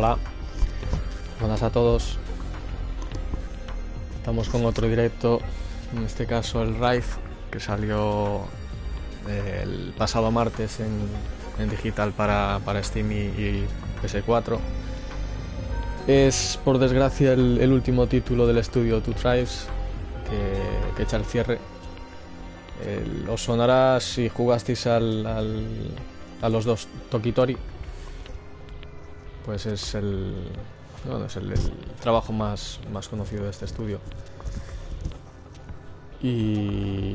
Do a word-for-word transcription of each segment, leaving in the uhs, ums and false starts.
Hola, buenas a todos. Estamos con otro directo, en este caso el Rise, que salió eh, el pasado martes en, en digital para, para Steam y, y P S cuatro. Es, por desgracia, el, el último título del estudio Two Tribes que, que echa el cierre. El, os sonará si jugasteis al, al, a los dos Tokitori, pues es el, bueno, es el, el trabajo más, más conocido de este estudio. Y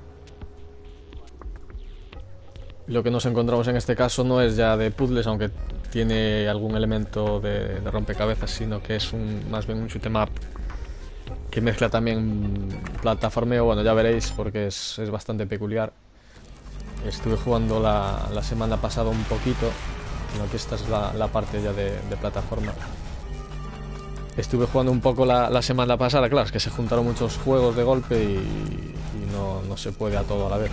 lo que nos encontramos en este caso no es ya de puzzles, aunque tiene algún elemento de, de rompecabezas, sino que es un, más bien un shoot 'em up que mezcla también plataformeo. Bueno, ya veréis porque es, es bastante peculiar. Estuve jugando la, la semana pasada un poquito, sino que esta es la, la parte ya de, de plataforma. Estuve jugando un poco la, la semana pasada, claro, es que se juntaron muchos juegos de golpe y, y no, no se puede a todo a la vez.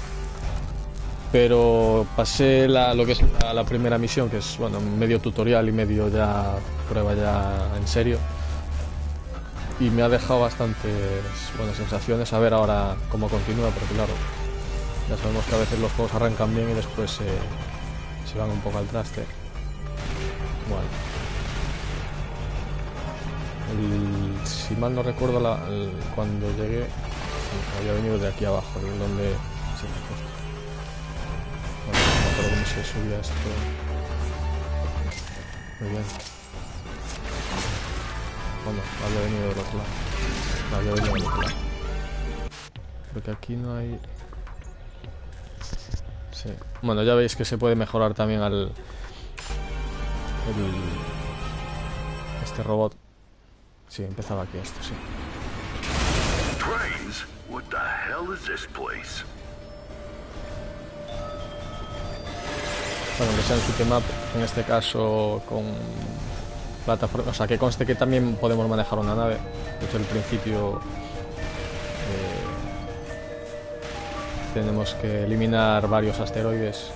Pero pasé la, lo que es la, la primera misión, que es bueno, medio tutorial y medio ya prueba ya en serio. Y me ha dejado bastantes buenas sensaciones. A ver ahora cómo continúa, porque claro, ya sabemos que a veces los juegos arrancan bien y después se, se van un poco al traste. Bueno. El, si mal no recuerdo, la, el, cuando llegué, sí, había venido de aquí abajo, de donde... Sí, justo. Bueno, no me acuerdo cómo se subía esto. Muy bien. Bueno, había venido del otro lado. No, había venido del otro lado. Porque aquí no hay... Sí. Bueno, ya veis que se puede mejorar también al... El, este robot. Sí, empezaba aquí esto, sí. Trains? What the hell is this place? Bueno, que sea un shoot 'em up, en este caso con plataforma, o sea, que conste que también podemos manejar una nave. De hecho, al principio eh, tenemos que eliminar varios asteroides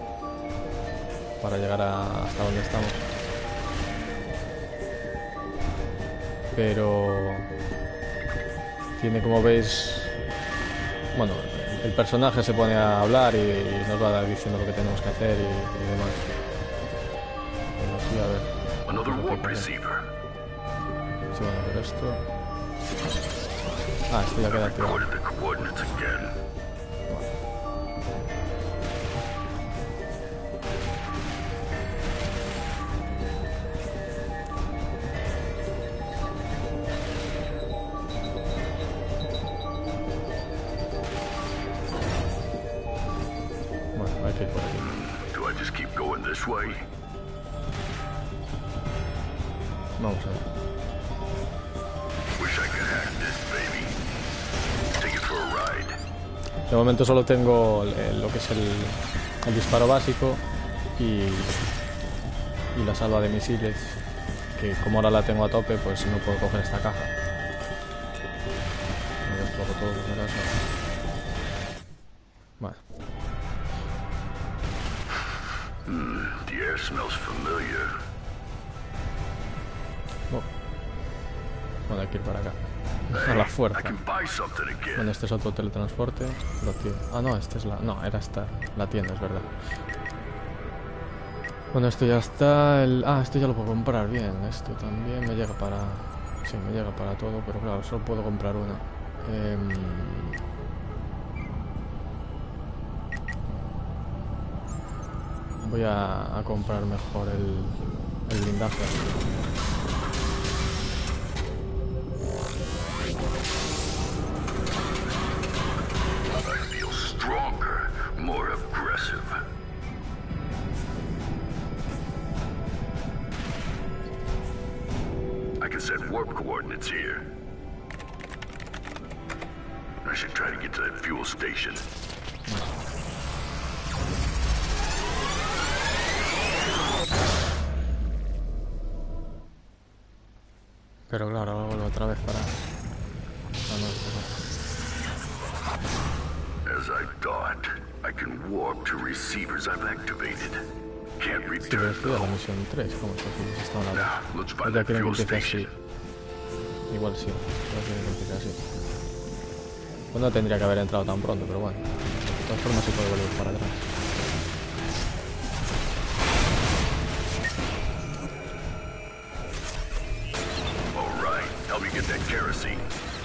para llegar a, hasta donde estamos. Pero tiene, como veis, bueno, el personaje se pone a hablar y, y nos va diciendo lo que tenemos que hacer y, y demás. Bueno, sí, a ver. Another warp receiver. Sí, bueno, pero esto... Ah, esto ya queda activado. Recorded the coordinates again. Bueno, hay que ir por aquí. Do I just keep going this way? Vamos a ver. Wish I could hack this baby. Take it for a ride. De momento solo tengo el, el, lo que es el, el disparo básico y, y la salva de misiles, que como ahora la tengo a tope, pues no puedo coger esta caja. Me destrozo todo por si acaso. Vale. Mm, the air smells familiar. Oh. Bueno, hay que ir para acá. A la fuerza. I can buy something again. Bueno, este es otro teletransporte. Lo tiene. Ah, no, este es la... No, era esta. La tienda, es verdad. Bueno, esto ya está. El... Ah, esto ya lo puedo comprar. Bien, esto también me llega para... Sí, me llega para todo, pero claro, solo puedo comprar una. Eh... Voy a, a comprar mejor el, el blindaje. I feel stronger, more aggressive. I can set warp coordinates here. I should try to get to that fuel station. Pero claro, ahora vuelvo otra vez para... Ah, no, esto no. As I thought, I can warp to receivers I've activated. Can't Sí, pero return estoy a la though. misión tres. ¿Cómo es posible si está a la vez? Now, let's O find ya that quieren que fuel empiece así. station. Igual sí. Ya quieren que empiece así. Pues no tendría que haber entrado tan pronto, pero bueno. De todas formas se puede volver para atrás. All right, help me get that kerosene.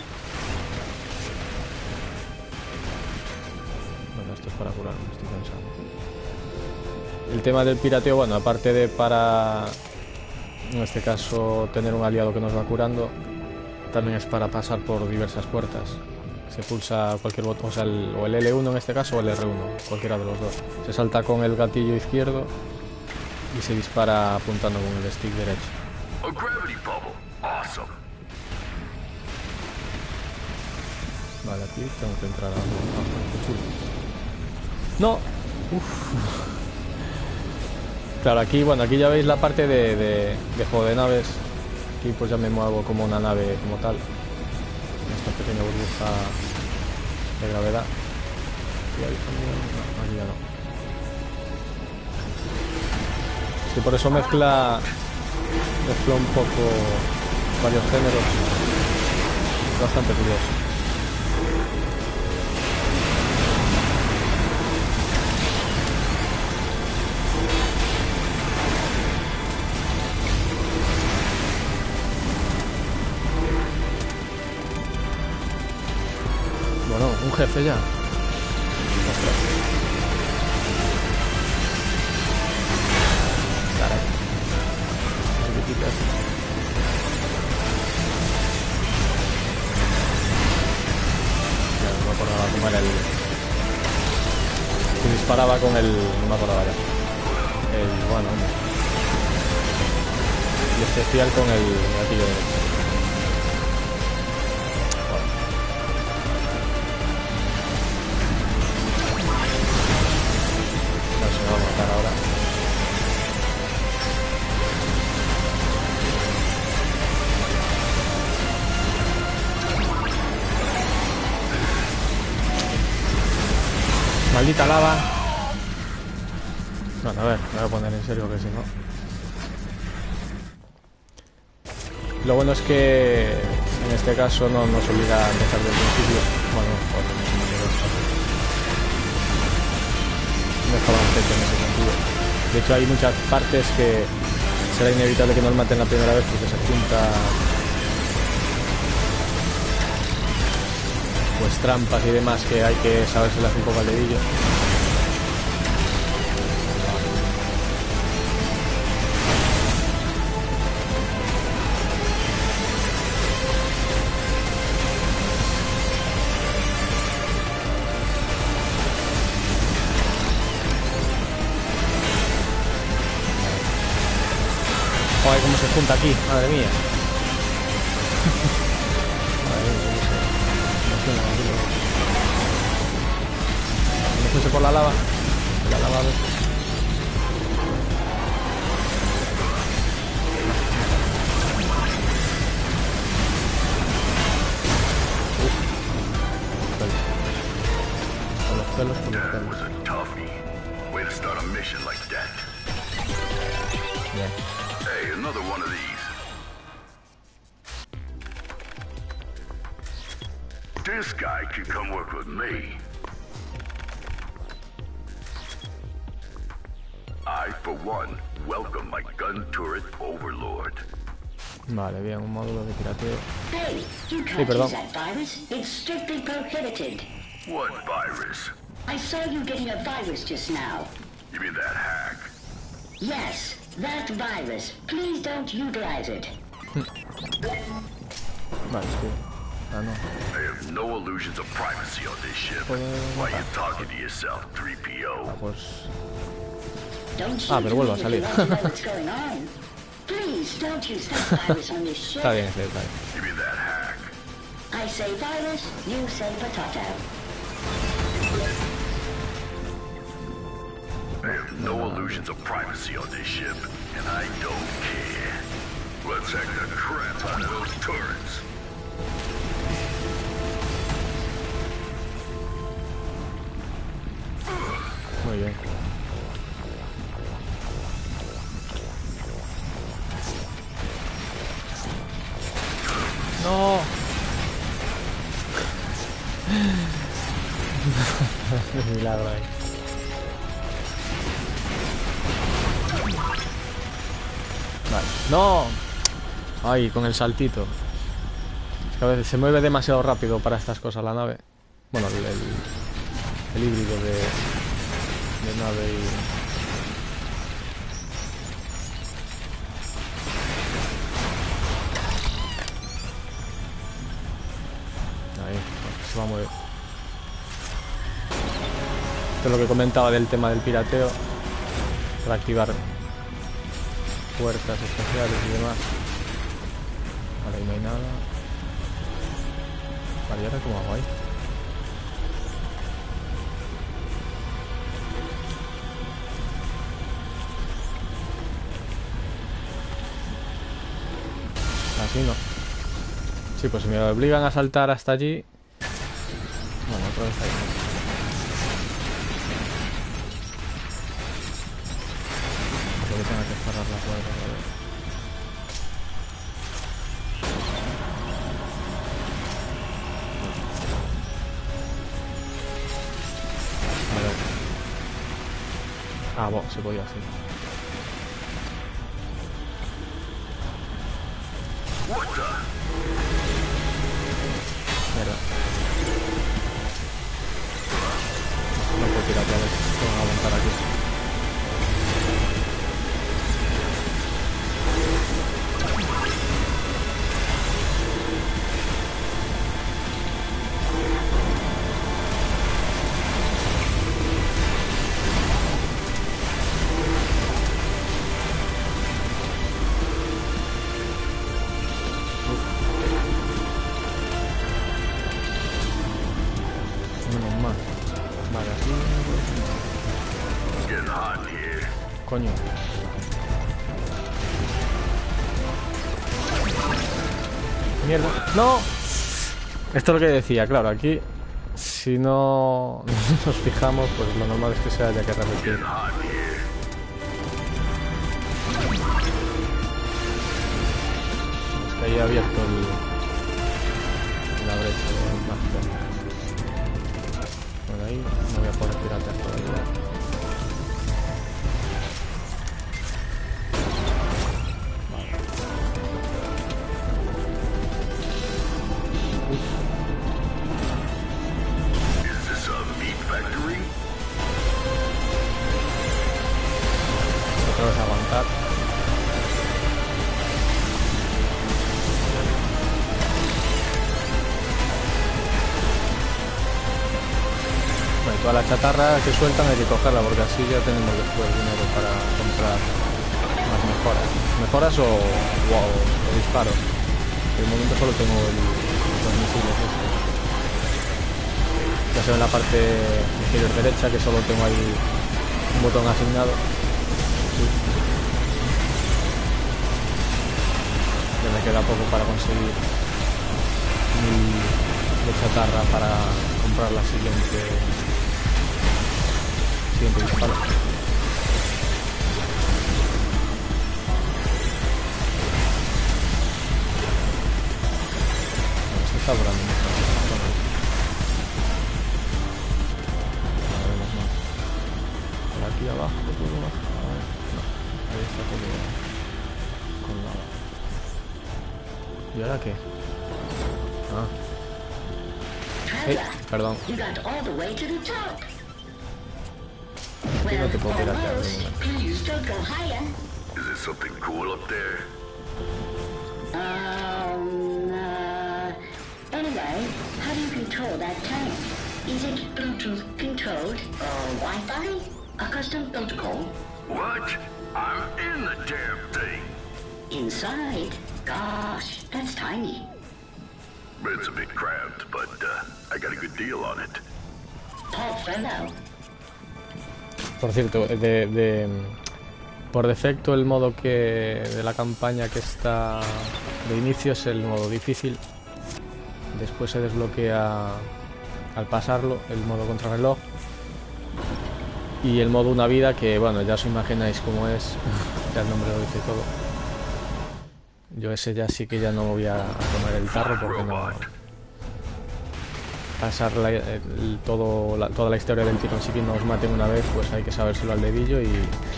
Bueno, esto es para curarme, estoy pensando. El tema del pirateo, bueno, aparte de para, en este caso, tener un aliado que nos va curando, también es para pasar por diversas puertas. Se pulsa cualquier botón, o sea, el, o el L uno en este caso o el R uno, cualquiera de los dos. Se salta con el gatillo izquierdo y se dispara apuntando con el stick derecho. A gravity bubble. Awesome. Vale, aquí tengo que entrar a... Ah, chulo. ¡No! Uf. Claro, aquí, bueno, aquí ya veis la parte de, de, de juego de naves. Aquí pues ya me muevo como una nave como tal. Esta pequeña burbuja de gravedad. Y ahí también... No, aquí ya no. Sí, por eso mezcla... Mezcla un poco varios géneros. Es bastante curioso. Bueno, un jefe ya. Ostras. Caray. No sé qué quita esto. Ya no me acordaba cómo era el... Se disparaba con el... No me acordaba ya. El... Bueno, y especial con el gatillo derecho. Va a matar ahora. Maldita lava. Bueno, a ver, me voy a poner en serio que si no. Lo bueno es que en este caso no nos obliga a empezar desde el principio. Bueno, bueno, no me llegó esto. No estaba en ese sentido. De hecho hay muchas partes que será inevitable que nos maten la primera vez porque se junta pues trampas y demás que hay que sabérselas un poco al dedillo. Joder, cómo se junta aquí, madre mía. Madre mía, no sé. Emociona, tranquilo. No fuese por la lava. La lava a veces. Uf. Con los pelos, con los That pelos. was a toughie. Way to start a mission like that. Bien. Hey, another one of these. This guy can come work with me. I, for one, welcome my gun turret overlord. Vale, bien, un módulo de pirateo. Hey, you Sí, can't perdón. use that virus. It's strictly prohibited. What virus? I saw you getting a virus just now. You mean that hack? Yes, that virus. Please don't utilize it. Vale, sí. Ah, no. I have no illusions of privacy on this ship. Podemos Why you matar. talking to yourself, three P O? Pues... Don't Ah, shoot pero vuelvo a me if salir. you want to know what's going on. Please don't use that virus on this ship. Está bien ese detalle. You mean that hack? I say virus, you say potato. I have no illusions of privacy on this ship, and I don't care. Let's hack the crap out of those turrets. Muy bien. No. Qué milagro ahí. Vale. ¡No! Ay, con el saltito. Es que a veces se mueve demasiado rápido para estas cosas la nave. Bueno, el, el, el híbrido de, de nave y... Ahí, se va a mover. Esto es lo que comentaba del tema del pirateo. Para activar puertas especiales y demás. Vale, ahí no hay nada. Vale, ¿y ahora cómo hago ahí? Así no. Sí, pues si me obligan a saltar hasta allí... Bueno, otra vez ahí. Creo que tengo que cerrar la puerta. A ver. Ah, bueno, se podía así. Mierda. No puedo tirar ya, tengo que aguantar aquí. Coño. Mierda. ¡No! Esto es lo que decía, claro, aquí si no nos fijamos, pues lo normal es que se haya que repetir. Es que ahí he abierto el, la brecha de mágica. Por ahí no voy a poder piratear todavía. Aguantar. Bueno, toda la chatarra que sueltan hay que cogerla porque así ya tenemos después dinero para comprar más mejoras. Mejoras o, wow, o disparos. De momento solo tengo el, los misiles estos. Ya se ve en la parte inferior derecha que solo tengo ahí un botón asignado. Ya me queda poco para conseguir mi de chatarra para comprar la siguiente siguiente disparo. Bueno, se está volando mucho. A ver, más, más. Por aquí abajo puedo bajar. No, ahí está todo con lava. ¿Y ahora qué? Ah. Hey, perdón. Aquí no te puedo tirar ya. Is there something cool up there? Um, uh, anyway, how do you control that tank? Is it Bluetooth controlled or Wi-Fi? A custom protocol? What? I'm in the damn thing. Inside? Gosh, that's tiny. It's a bit cramped, but uh, I got a good deal on it. Paul Fellow. Por cierto, de, de por defecto el modo que de la campaña que está de inicio es el modo difícil. Después se desbloquea al pasarlo el modo contrarreloj y el modo una vida que, bueno, ya os imagináis cómo es. Ya el nombre lo dice todo. Yo ese ya sí que ya no voy a, a tomar el tarro porque no... Pasar la, el, todo, la, toda la historia del tirón, sí que nos maten una vez, pues hay que sabérselo al dedillo y...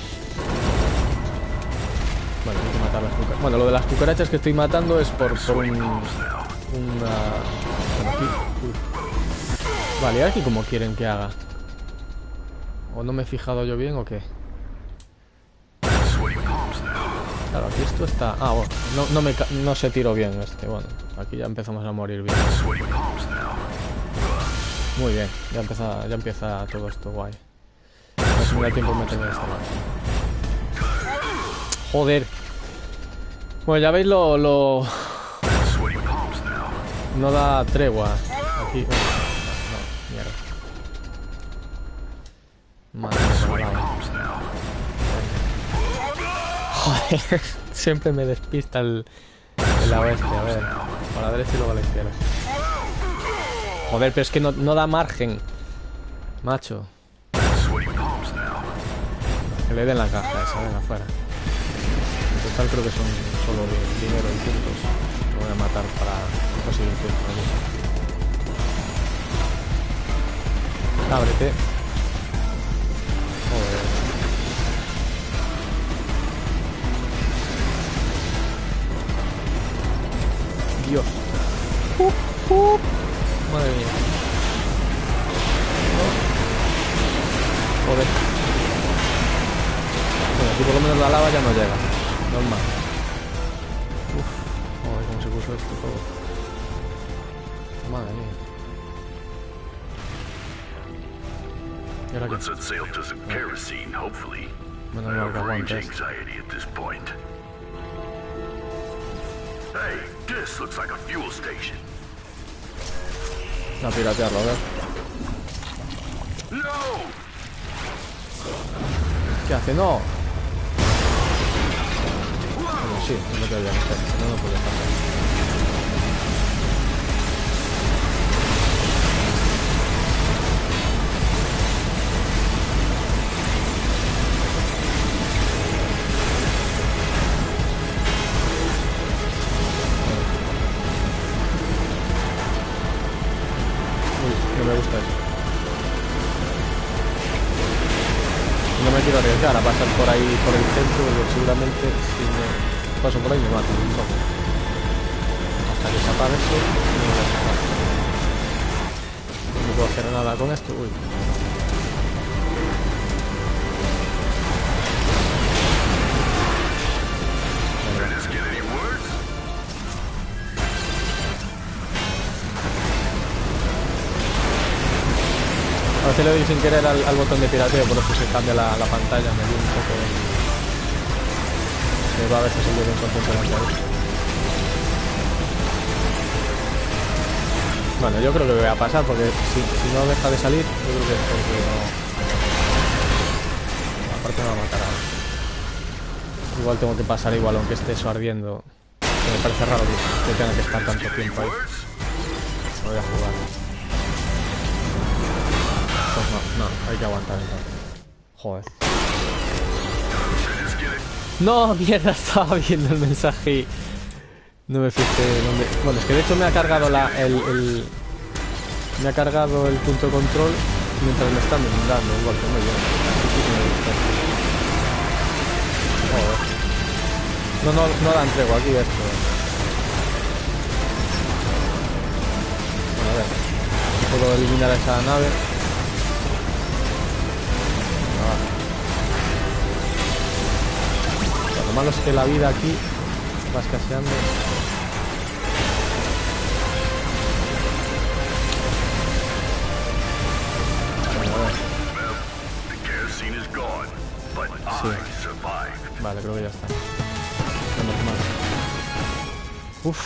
Bueno, hay que matar las cucarachas. Bueno, lo de las cucarachas que estoy matando es por, por un... Una... Bueno, aquí... Uy. Vale, aquí como quieren que haga. ¿O no me he fijado yo bien o qué? Claro, aquí esto está... Ah, bueno, no, no, me, no se tiró bien este. Bueno, aquí ya empezamos a morir bien. Muy bien, ya empieza, ya empieza todo esto guay. No se me da tiempo meterme esta mano. Joder. Bueno, ya veis lo... lo... No da tregua. Aquí... No, no, mierda. Madre mía. Joder, siempre me despista el, el oeste. A ver, a la derecha y luego a la izquierda. Joder, pero es que no, no da margen. Macho. Que le den la caja esa, ven afuera. En total creo que son solo dinero y puntos. Lo voy a matar para conseguir puntos. Ábrete. Joder. Dios. Uh, uh. Madre mía. Joder. Bueno, aquí por lo menos la lava ya no llega. Normal. Uf. Joder, cómo se puso esto todo. Madre mía. ¿Y ahora qué? Bueno, no que aguante esto. Hey, this looks like a fuel station. A piratearlo, a ver. No. ¿Qué hace? No. Bueno, sí, es lo que había que hacer. No, no puede pasar. No me gusta eso. No me quiero arriesgar a pasar por ahí, por el centro, porque seguramente si me paso por ahí me mato un poco. Hasta que se apague eso, no voy a pasar. No puedo hacer nada con esto. Uy. A veces le doy sin querer al, al botón de pirateo, por eso se cambia la, la pantalla, me dio un poco de... Me va a veces el dedo incontento de la. Bueno, yo creo que voy a pasar, porque si, si no deja de salir, yo creo que es porque no... Aparte me va a matar ahora. Igual tengo que pasar igual, aunque esté eso ardiendo. Que me parece raro que, que tenga que estar tanto tiempo ahí. No voy a jugar. Pues no, no, hay que aguantar entonces. Joder. No, mierda, estaba viendo el mensaje y no me fijé dónde... Bueno, es que de hecho me ha cargado la, el, el... Me ha cargado el punto de control mientras me están inundando. Igual que muy bien. Joder. No, no, no dan tregua aquí esto. Bueno, a ver. Puedo eliminar a esa nave. Lo malo es que la vida aquí va escaseando. Bueno, a ver. Sí. Vale, creo que ya está. Menos mal. Uff.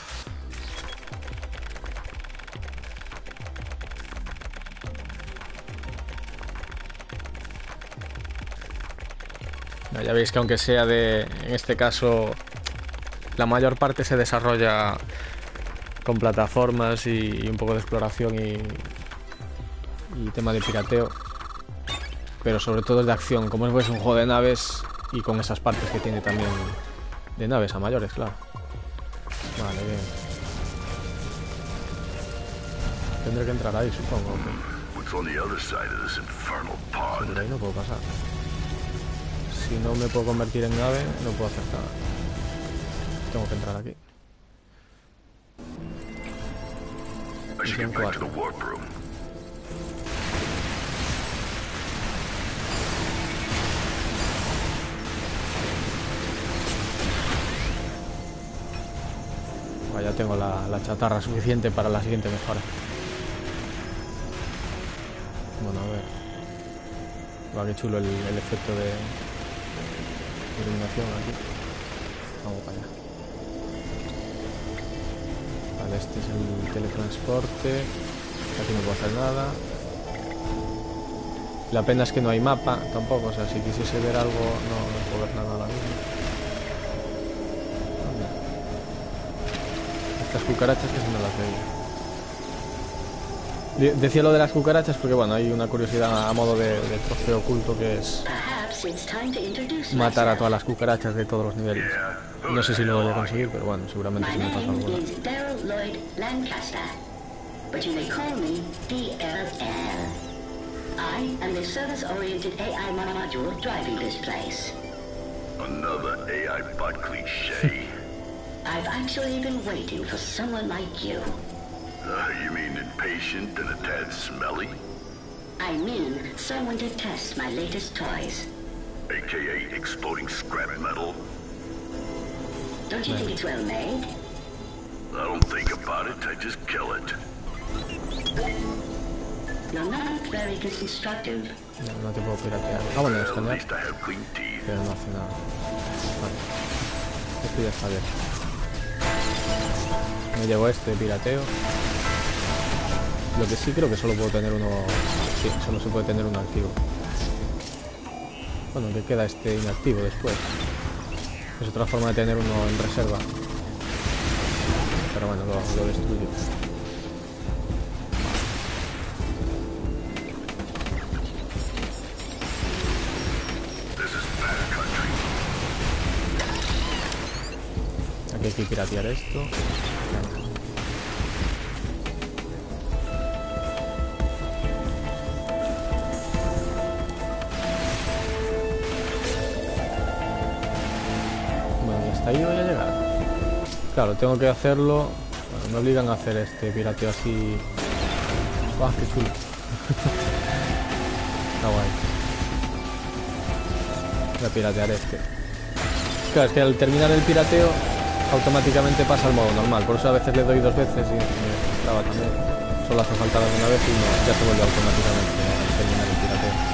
Ya veis que aunque sea de, en este caso, la mayor parte se desarrolla con plataformas y, y un poco de exploración y, y tema de pirateo, pero sobre todo es de acción, como es pues un juego de naves y con esas partes que tiene también de naves a mayores, claro. Vale, bien. Tendré que entrar ahí, supongo. What's on the other side of this infernal Por pond? ahí no puedo pasar. Si no me puedo convertir en nave, no puedo hacer nada. Tengo que entrar aquí. I should get back to the warp room. Ya tengo la, la chatarra suficiente para la siguiente mejora. Bueno, a ver. Va, qué chulo el, el efecto de iluminación aquí. Vamos para allá. Vale, este es el teletransporte. Aquí no puedo hacer nada. La pena es que no hay mapa tampoco. O sea, si quisiese ver algo, no, no puedo ver nada ahora mismo. Las cucarachas que se me las veía. Decía lo de las cucarachas porque, bueno, hay una curiosidad a modo de, de trofeo oculto que es matar a todas las cucarachas de todos los niveles. No sé si lo voy a conseguir, pero bueno, seguramente si me pasa alguna. Another A I bot cliché. I've actually been waiting for someone like you. Uh, you mean impatient and a tad smelly? I mean, someone to test my latest toys. A K A exploding scrap metal? Don't you think it's well made? I don't think about it, I just kill it. You're not very constructive. No, no te puedo piratear. Ah, bueno, Well, at escanear, least I have clean teeth. pero no hace nada. Vale. Esto ya está bien. Me llevo este pirateo. Lo que sí creo que solo puedo tener uno. Sí, solo se puede tener uno activo. Bueno, que queda este inactivo después. Es otra forma de tener uno en reserva. Pero bueno, lo, lo destruyo. Aquí hay que piratear esto. Bueno, y hasta ahí voy a llegar. Claro, tengo que hacerlo. Bueno, me obligan a hacer este pirateo así. ¡Guau, qué chulo! Está guay. Voy a piratear este. Claro, es que al terminar el pirateo automáticamente pasa al modo normal, por eso a veces le doy dos veces y me estaba también. Solo hace falta dar una vez y no, ya se vuelve automáticamente al terminar el pirateo.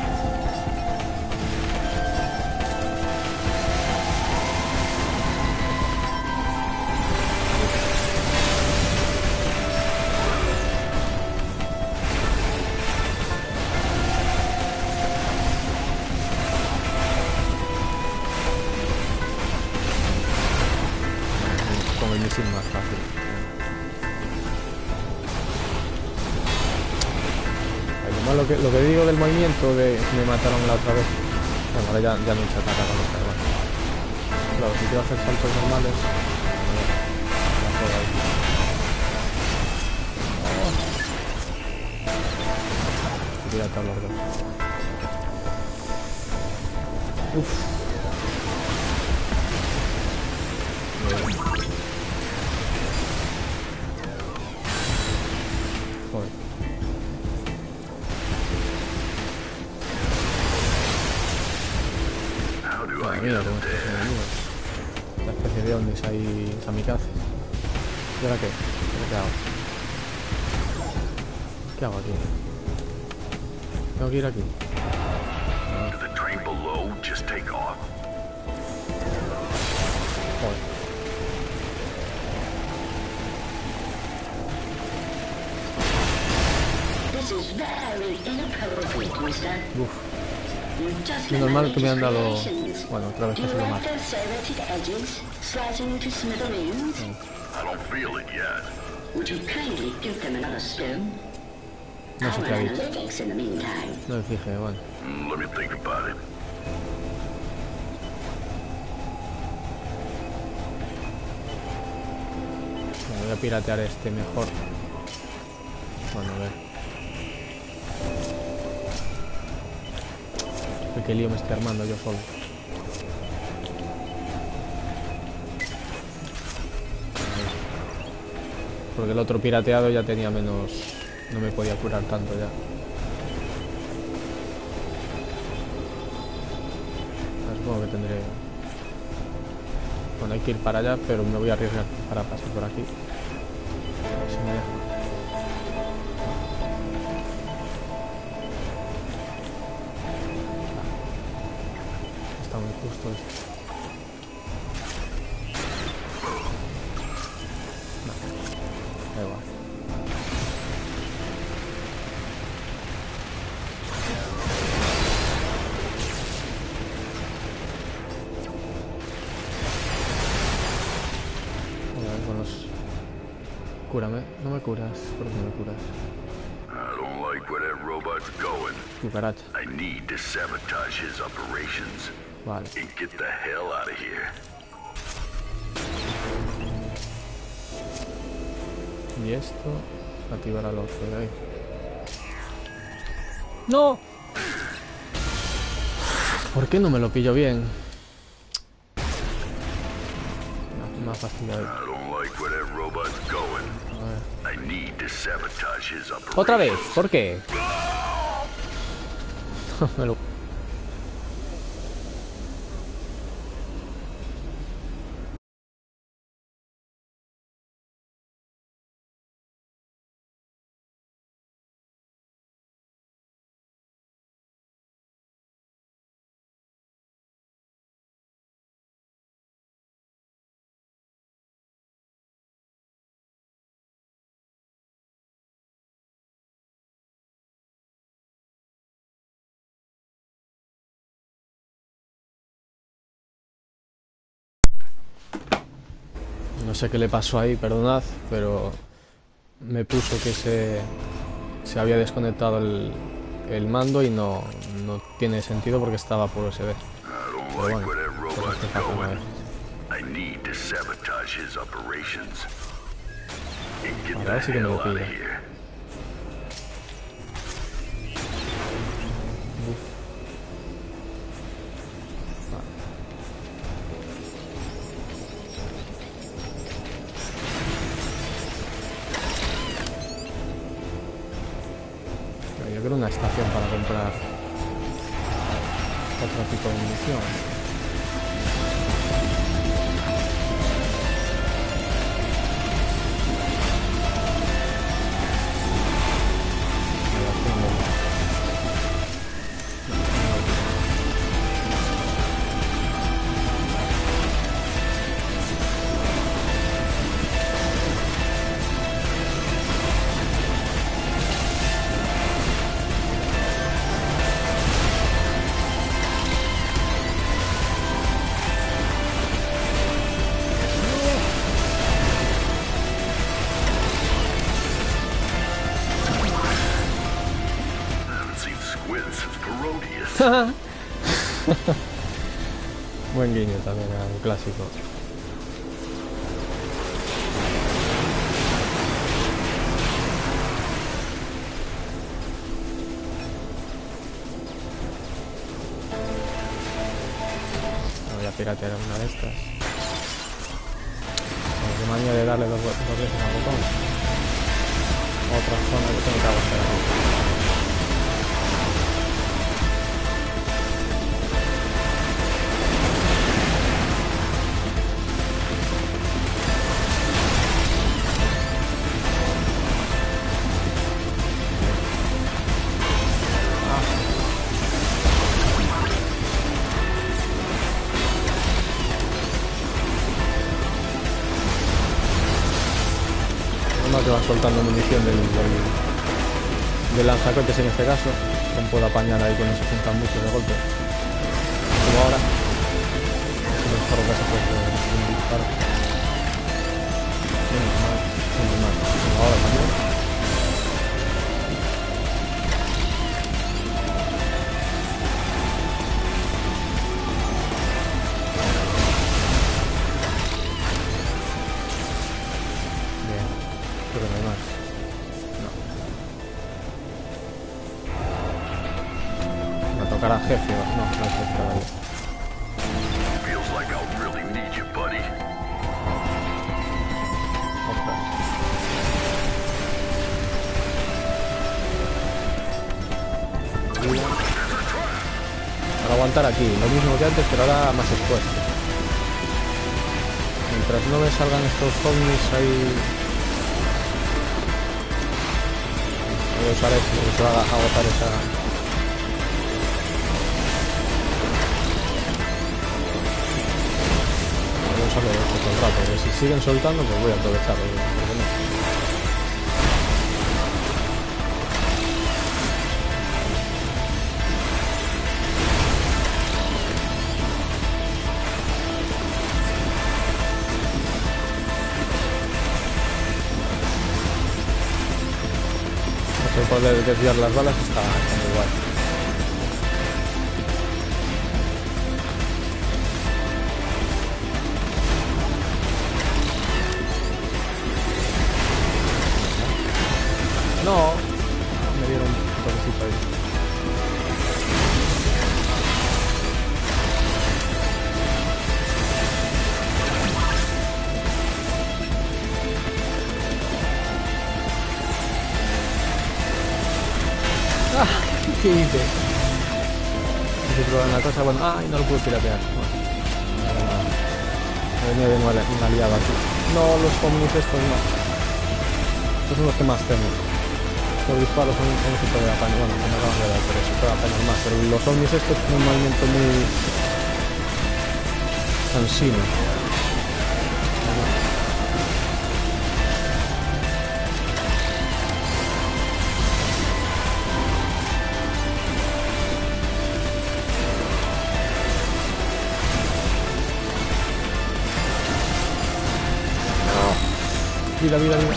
Con el misil más fácil. Lo que, lo que digo del movimiento de que me mataron la otra vez. Bueno, ahora ya, ya no he hecho atacar con los cargas. Claro, si quiero hacer saltos normales. La juego ahí. Oh. Voy a atar los dos. Uff. Joder. Madre mía, como estos enemigos. Una especie de ovnis ahí kamikaze. ¿Y ahora qué? ¿Ahora qué hago? ¿Qué hago aquí? Tengo que ir aquí. To the train below, just take off. Joder. This is very inappropriate, mister. Uf. Es normal que me han dado... Bueno, otra vez que se lo mato. No sé qué ha dicho. No me fijé, bueno. Mm, let me think about it. Voy a piratear este mejor. Bueno, a ver. Uy, qué lío me estoy armando yo solo. Porque el otro pirateado ya tenía menos... No me podía curar tanto ya. Supongo que tendré... Bueno, hay que ir para allá, pero me voy a arriesgar para pasar por aquí. A ver si me deja. Está muy justo esto. No, da igual. Cúrame, no me curas, ¿por qué no me curas? I don't like where that robot's going. Cucaracha. I need to sabotage his operations Vale. and get the hell out of here. Y esto, activar al otro de ahí. ¡No! ¿Por qué no me lo pillo bien? No, me ha fastidiado. I don't like where that robot's going. I need to sabotage his operations. ¿Otra vez? ¿Por qué? Me lo... No sé qué le pasó ahí, perdonad, pero me puso que se, se había desconectado el, el mando y no, no tiene sentido porque estaba por U S B. Pero bueno, cosas que pasan a veces. A ver si que me lo pilla. Yo quiero una estación para comprar otro tipo de munición. Buen guiño también, un clásico. Voy a piratear una de estas. Qué manía de darle dos, dos veces al botón. Otra zona que tengo que aguantar aquí. Que van soltando munición del, del, del lanzacohetes en este caso, que puedo apañar ahí que no se juntan mucho de golpe como ahora. Es mejor que se puede un disparo. Menos mal, menos mal. Ahora también. Bien. Creo que no hay más. No. Me tocará jefe. No, no es jefe todavía. Feels like I'll really need you, buddy. Ostras. Para aguantar aquí, lo mismo que antes, pero ahora más expuesto. Mientras no me salgan estos ovnis ahí... Voy a usar esto, porque se va a agotar esa... Voy a usarlo esto todo el rato, porque si siguen soltando, pues voy a aprovecharlo. ¿Por qué no? Poder desviar las balas está, está muy guay. No, me dieron un toquecito ahí. ¿Qué hice? Hice probar una cosa, bueno, ay, no lo puedo piratear. Bueno, me venía de una, una liada aquí. No, los ovnis estos no. Estos son los que más temo. Los disparos son los que puede apañar. Bueno, no me acaban de dar, pero se puede apañar más. Pero los ovnis estos tienen un movimiento muy... cansino. Vida, vida, vida.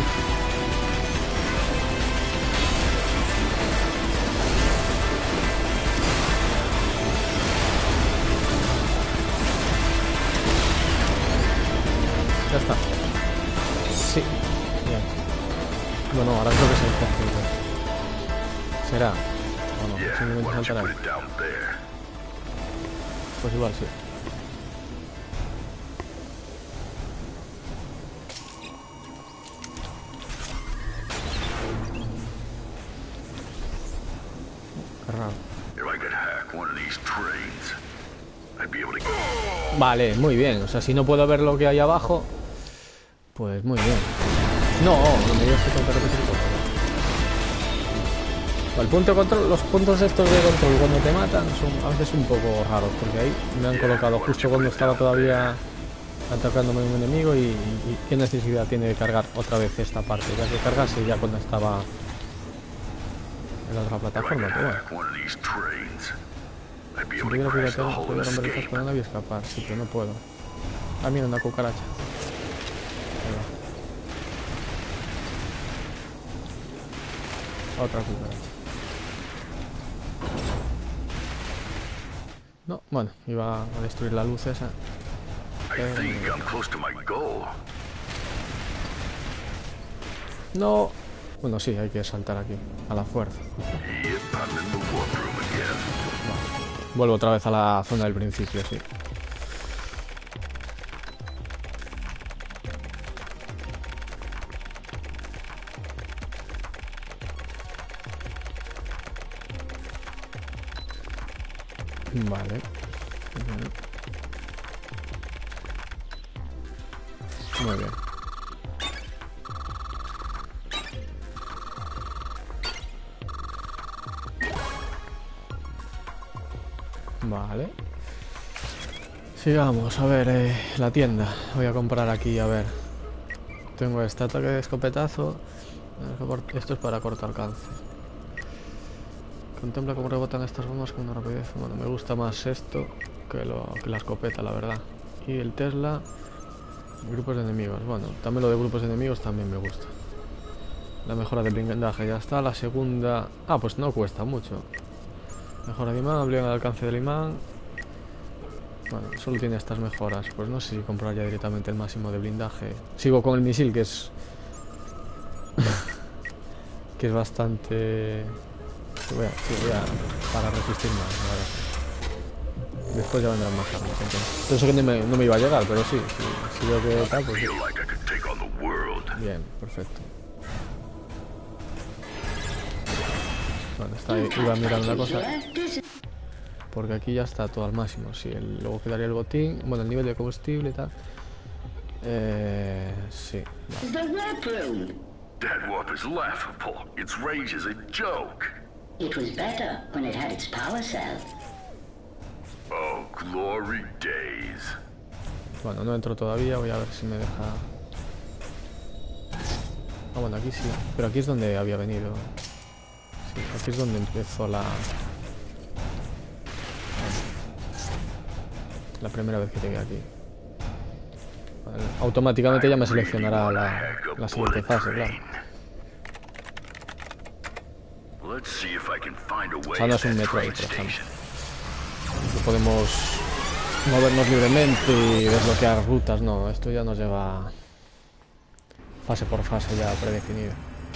Ya está. Sí. Bien. Bueno, ahora creo que es el jefe. ¿Será? Bueno, simplemente saltará. Pues igual sí. Vale, muy bien. O sea, si no puedo ver lo que hay abajo, pues muy bien. No, no me digas que tengo que repetir todo. El punto de control, los puntos estos de control cuando te matan son a veces un poco raros, porque ahí me han colocado justo cuando estaba todavía atacándome un enemigo y, y, y qué necesidad tiene de cargar otra vez esta parte. Ya que cargase ya cuando estaba en la otra plataforma, pero bueno. Si pudiera piratear, pudiera romper el casco de la nave y escapar. Sí, pero no puedo. Ah, mira, una cucaracha. Otra cucaracha. No, bueno, iba a destruir la luz esa. Pero... No. Bueno, sí, hay que saltar aquí, a la fuerza. Vuelvo otra vez a la zona del principio, sí. Vale. Muy bien. Vale. Sigamos, a ver, eh, la tienda. Voy a comprar aquí, a ver. Tengo este ataque de escopetazo. Esto es para corto alcance. Contempla cómo rebotan estas bombas con una rapidez. Bueno, me gusta más esto que, lo, que la escopeta, la verdad. Y el Tesla, grupos de enemigos. Bueno, también lo de grupos de enemigos también me gusta. La mejora de blindaje ya está. La segunda... Ah, pues no cuesta mucho. Mejora de imán, amplía el alcance del imán. Bueno, solo tiene estas mejoras. Pues no sé si comprar ya directamente el máximo de blindaje. Sigo con el misil, que es que es bastante... Voy a, sí, voy a para resistir más, ¿vale? Después ya vendrán más armas, entonces. Pensé que no me, no me iba a llegar, pero sí, sí, sí veo que tal, pues sí. Bien, perfecto. Bueno, está ahí, iba a mirar una cosa. Porque aquí ya está todo al máximo, sí. El, luego quedaría el botín, bueno, el nivel de combustible y tal. Eh, sí, vale. That warp is laughable. Its rage is a joke. It was better when it had its power cell. Oh, glory days. Bueno, no entro todavía, voy a ver si me deja... Ah, bueno, aquí sí. Pero aquí es donde había venido. Sí, aquí es donde empezó la... La primera vez que llegué aquí. Vale, automáticamente ya me seleccionará la, la siguiente fase, claro. O sea, no es un Metroid, por ejemplo. No podemos movernos libremente y desbloquear rutas, no. Esto ya nos lleva fase por fase ya predefinida.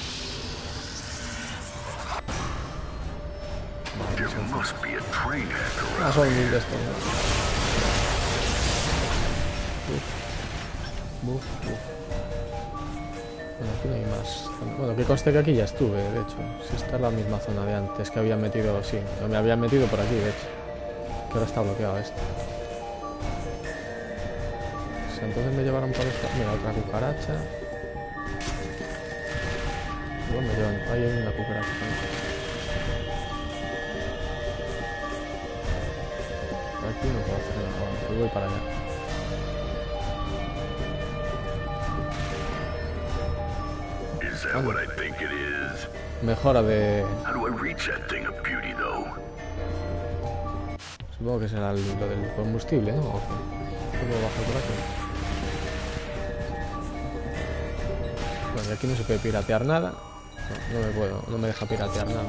Ah, son mil de estos, ¿no? Uf, uf, uf. Bueno, aquí no hay más. Bueno, que conste que aquí ya estuve, de hecho. Si esta es la misma zona de antes, que había metido, sí, me había metido por aquí, de hecho. Que ahora está bloqueado esto. O sea, entonces me llevaron por esta. Mira, otra cucaracha. Luego me llevan. Ahí hay una cucaracha también. Aquí no puedo hacer nada, bueno, pues voy para allá. What I think it is. Mejora de... How do I reach that thing of beauty, though? Supongo que será lo del combustible, ¿no? ¿O qué? ¿Puedo bajar por aquí? Bueno, y aquí no se puede piratear nada. No, no me puedo, no me deja piratear nada.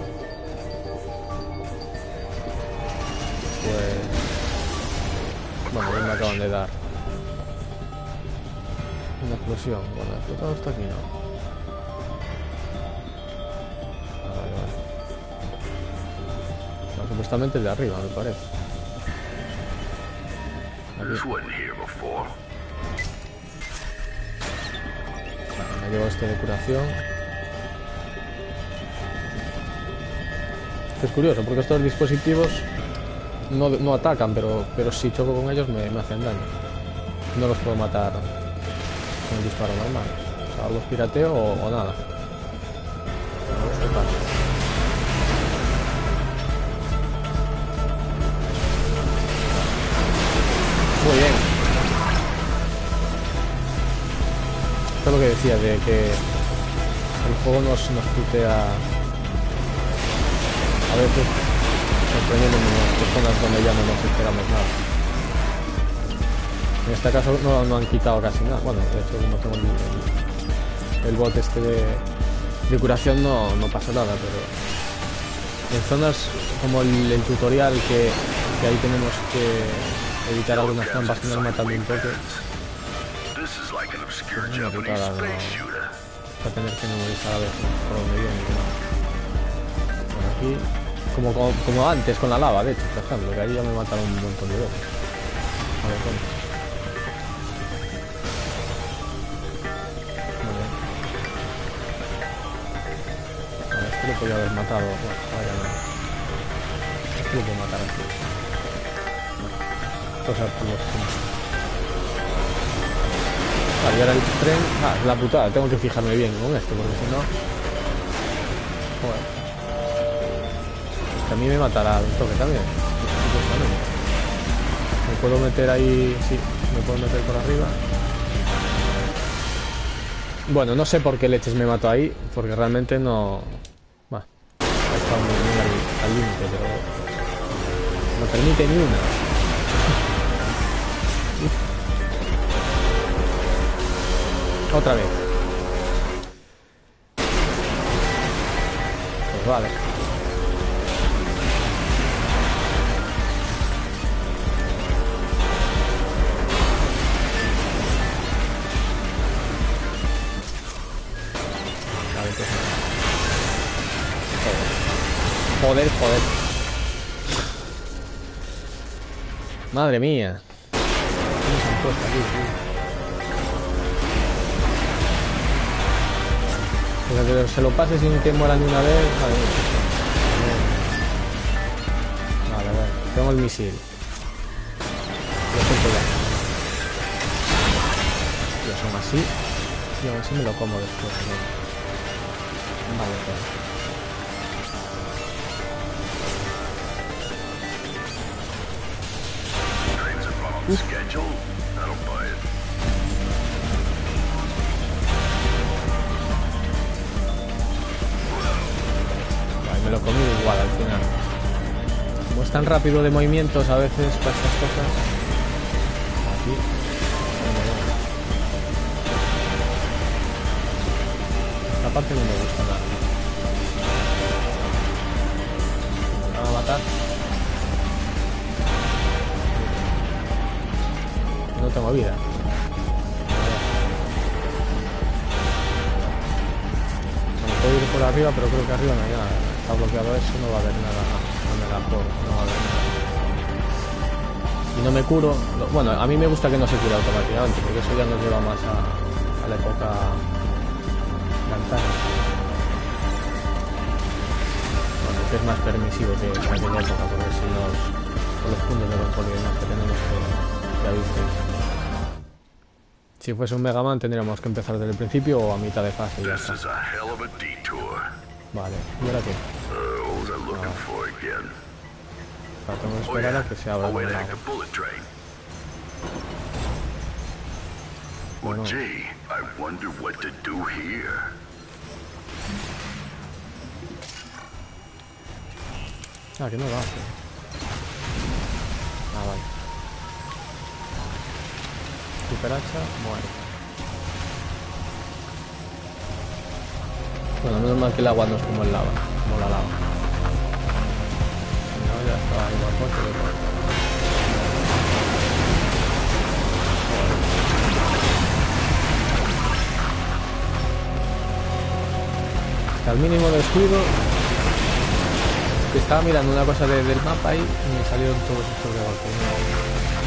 Pues... Bueno, ya me acaban de dar una explosión. Bueno, explotado hasta aquí, ¿no? Supuestamente el de arriba, me parece. Aquí. Vale, me llevo este de curación. Es curioso, porque estos dispositivos no, no atacan, pero, pero si choco con ellos me, me hacen daño. No los puedo matar con el disparo normal. O sea, los pirateo o, o nada. ¿Qué pasa? Muy bien. Esto es lo que decía, de que el juego nos, nos putea a veces sorprendiéndonos por zonas donde ya no nos esperamos nada. En este caso no, no han quitado casi nada. Bueno, de hecho como tengo el, el, el bot este de, de curación no, no pasa nada, pero en zonas como el, el tutorial que, que ahí tenemos que evitar algunas trampas que nos matan de un toque. Es una putada no, para tener que memorizar a veces por donde viene y demás. Bueno, aquí, como, como, como antes con la lava, de hecho, por ejemplo, que ahí ya me mataron un montón de veces. A ver, ¿cómo? Vale. Vale, este lo podía haber matado. Bueno, vaya no. Este lo puedo matar aquí. Cosas por los... Vale, y ahora el tren... Ah, es la putada, tengo que fijarme bien con esto, porque si no... Joder. Que a mí me matará un toque también. Me puedo meter ahí... Sí, me puedo meter por arriba. Bueno, no sé por qué leches me mato ahí, porque realmente no... Bueno, he estado muy, muy al límite, pero... No permite ni una. Otra vez. Pues vale. Vale, pues... Joder, joder. Madre mía. ¿Cómo se han puesto aquí, tío? O sea, que se lo pase sin que muera ni una vez. Vale, vale, vale. Tengo el misil. Lo siento ya. Y son así. Y aún así me lo como después. ¿No? Vale, vale. Schedule? I don't buy it. Vale, me lo comí igual al final. Como es tan rápido de movimientos a veces para estas cosas. Aquí. Esta parte no me gusta nada. Me van a matar. No tengo vida. Bueno, puedo ir por arriba, pero creo que arriba no hay nada. Está bloqueado eso, no va a haber nada. No me la puedo, no va a haber nada. Y no me curo. Bueno, a mí me gusta que no se cure automáticamente, porque eso ya nos lleva más a, a la época de antaño. Bueno, que es más permisivo que en aquella época, porque si nos, con los puntos de control y demás que tenemos que, ya visteis. Si fuese un Mega Man tendríamos que empezar desde el principio o a mitad de fase. Ya está. Vale, ¿y ahora qué? Ahora tengo que esperar a que se abra el lago. Bueno. Ah, que no lo hace. Ah, vale. Super hacha, muere. Bueno, menos mal que el agua no es como el lava, como la lava. Si no, ya estaba igual fuerte de todo. Hasta el mínimo descuido. Que estaba mirando una cosa de, del mapa ahí y me salieron todos estos de golpe. No.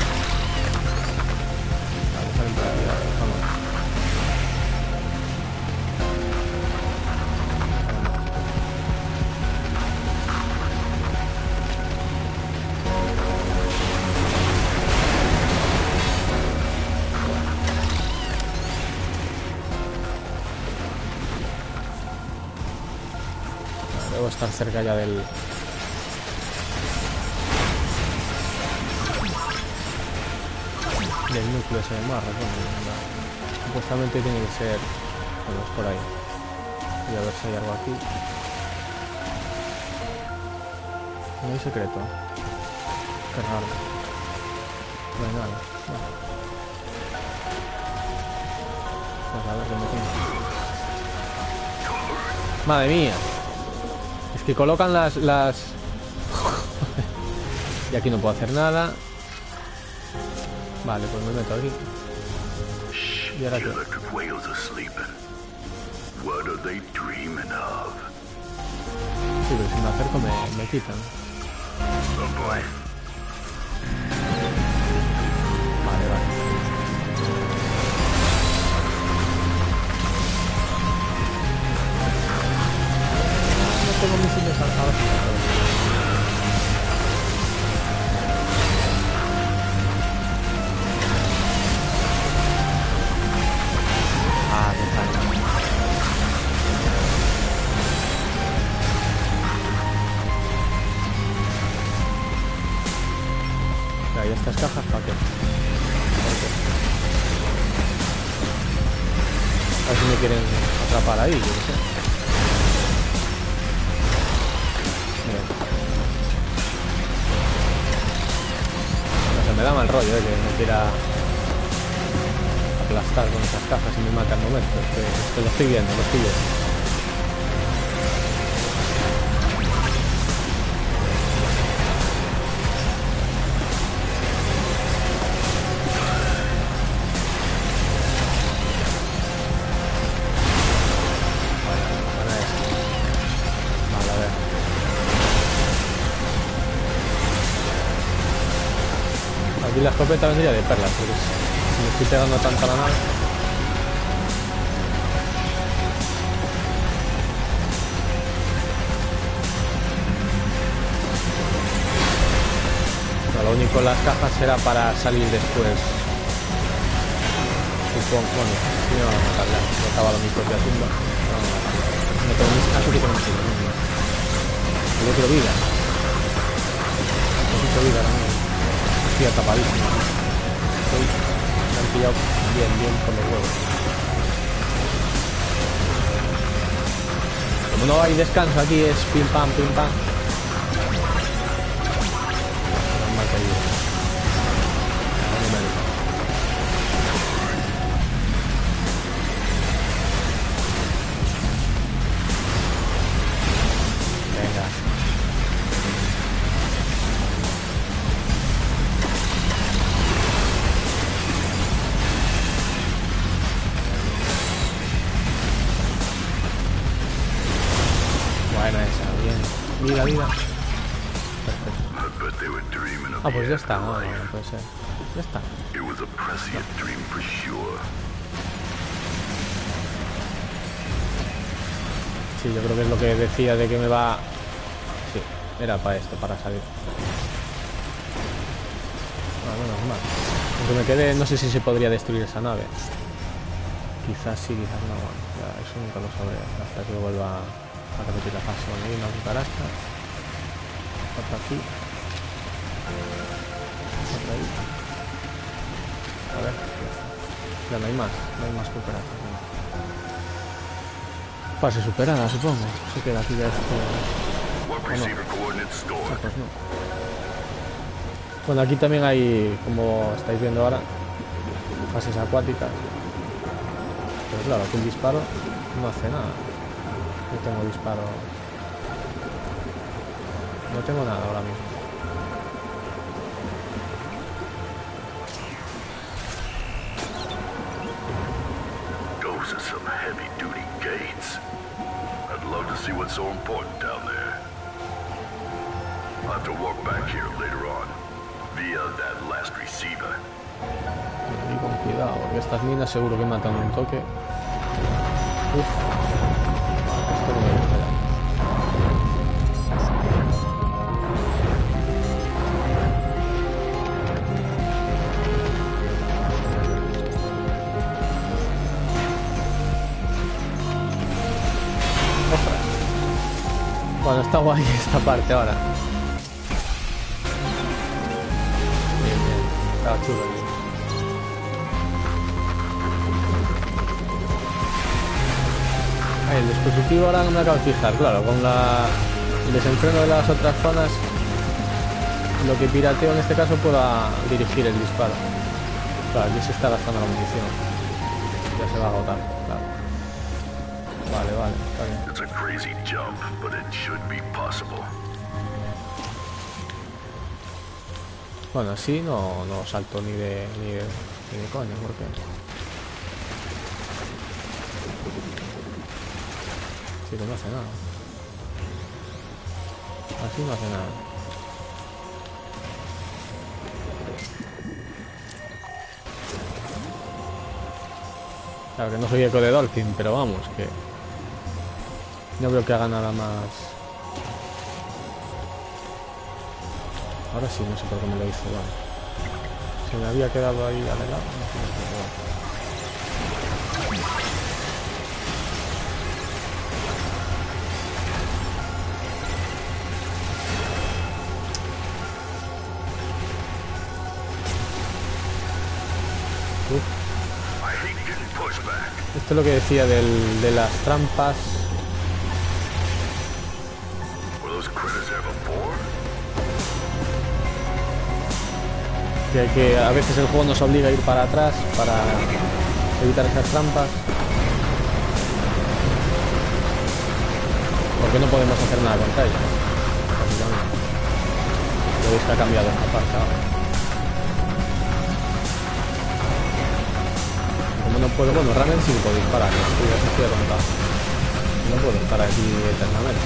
Debo estar cerca ya del... del núcleo ese de mar, ¿no? Supuestamente tiene que ser... bueno, es por ahí. Voy a ver si hay algo aquí. No hay secreto. Qué raro. No hay nada. Bueno. Pues a ver qué me tengo. Madre mía. Es que colocan las... las... y aquí no puedo hacer nada. Vale, pues me meto aquí. ¿Y ahora qué? Sí, pero si me acerco me, me quitan. Vale, vale, vale. No tengo misiles alzados. ¿Y estas cajas para qué? ¿Por qué? A ver si me quieren atrapar ahí, yo qué sé. Bien. No sé, me da mal rollo, eh, que me quiera aplastar con esas cajas y me mata al momento. Es que, es que lo estoy viendo, lo estoy viendo. Vale, a ver. la escopeta vendría de perlas, porque si me estoy pegando tanto a la nave. No, lo único, las cajas será para salir después. Supongo, bueno, si me van a matar ya. He acabado mi propia tumba. No, no, no, no tengo mis casos y tengo mis tumba. Yo quiero vida. Necesito vida ahora mismo. Estoy atapadísimo. Estoy... Me han pillado bien, bien con los huevos. Como no hay descanso aquí es pim pam, pim pam. No me ha caído. No me ha caído. Venga. Buena esa, bien. Vida, vida. Perfecto. Ah, pues ya está, no, no, no puede ser. Ya está. Sí, yo creo que es lo que decía de que me va... Sí, era para esto, para salir. Ah, bueno, es más. Aunque me quede, no sé si se podría destruir esa nave. Quizás sí, quizás no. Ya, eso nunca lo sabré hasta que vuelva a repetir la fase. Bueno, hay una cucaracha. Otra aquí. Otra ahí. A ver. Ya no hay más. No hay más cucarachas. No. Fase superada, supongo. Se queda aquí ya esto. ¿O no? Ah, pues no. Bueno, aquí también hay, como estáis viendo ahora, fases acuáticas. Pero claro, aquí un disparo no hace nada. No tengo disparo. No tengo nada ahora mismo. Those are some heavy-duty gates. I'd love to see what's so important down there. I'll have to walk back here later on via that last receiver. Y con cuidado, porque estas minas seguro que matan un toque. Uf. Esto no me gusta ya. Bueno, está guay esta parte ahora. Bien, bien. Está chulo. Ahí, el dispositivo ahora no me acabo de fijar, claro, con la, el desenfreno de las otras zonas, lo que pirateo en este caso pueda dirigir el disparo. Claro, aquí se está gastando la munición. Ya se va a agotar, claro. Vale, vale, está bien. It's a crazy jump, but it should be possible. Bueno, así no, no salto ni de ni de, ni de coño, porque sí que no hace nada. Así no hace nada. Claro que no soy eco de Dolphin, pero vamos, que no veo que haga nada más. Ahora sí, no sé por qué me lo hizo, vale. Se me había quedado ahí al lado, no sé por qué. Uf. Esto es lo que decía del, de las trampas. Que, que a veces el juego nos obliga a ir para atrás para evitar esas trampas. Porque no podemos hacer nada contra ellas. Lo veis que ha cambiado esta parte ahora. Como no puedo, bueno, realmente sí puedo disparar, no estoy, estoy atontado. No puedo estar aquí eternamente.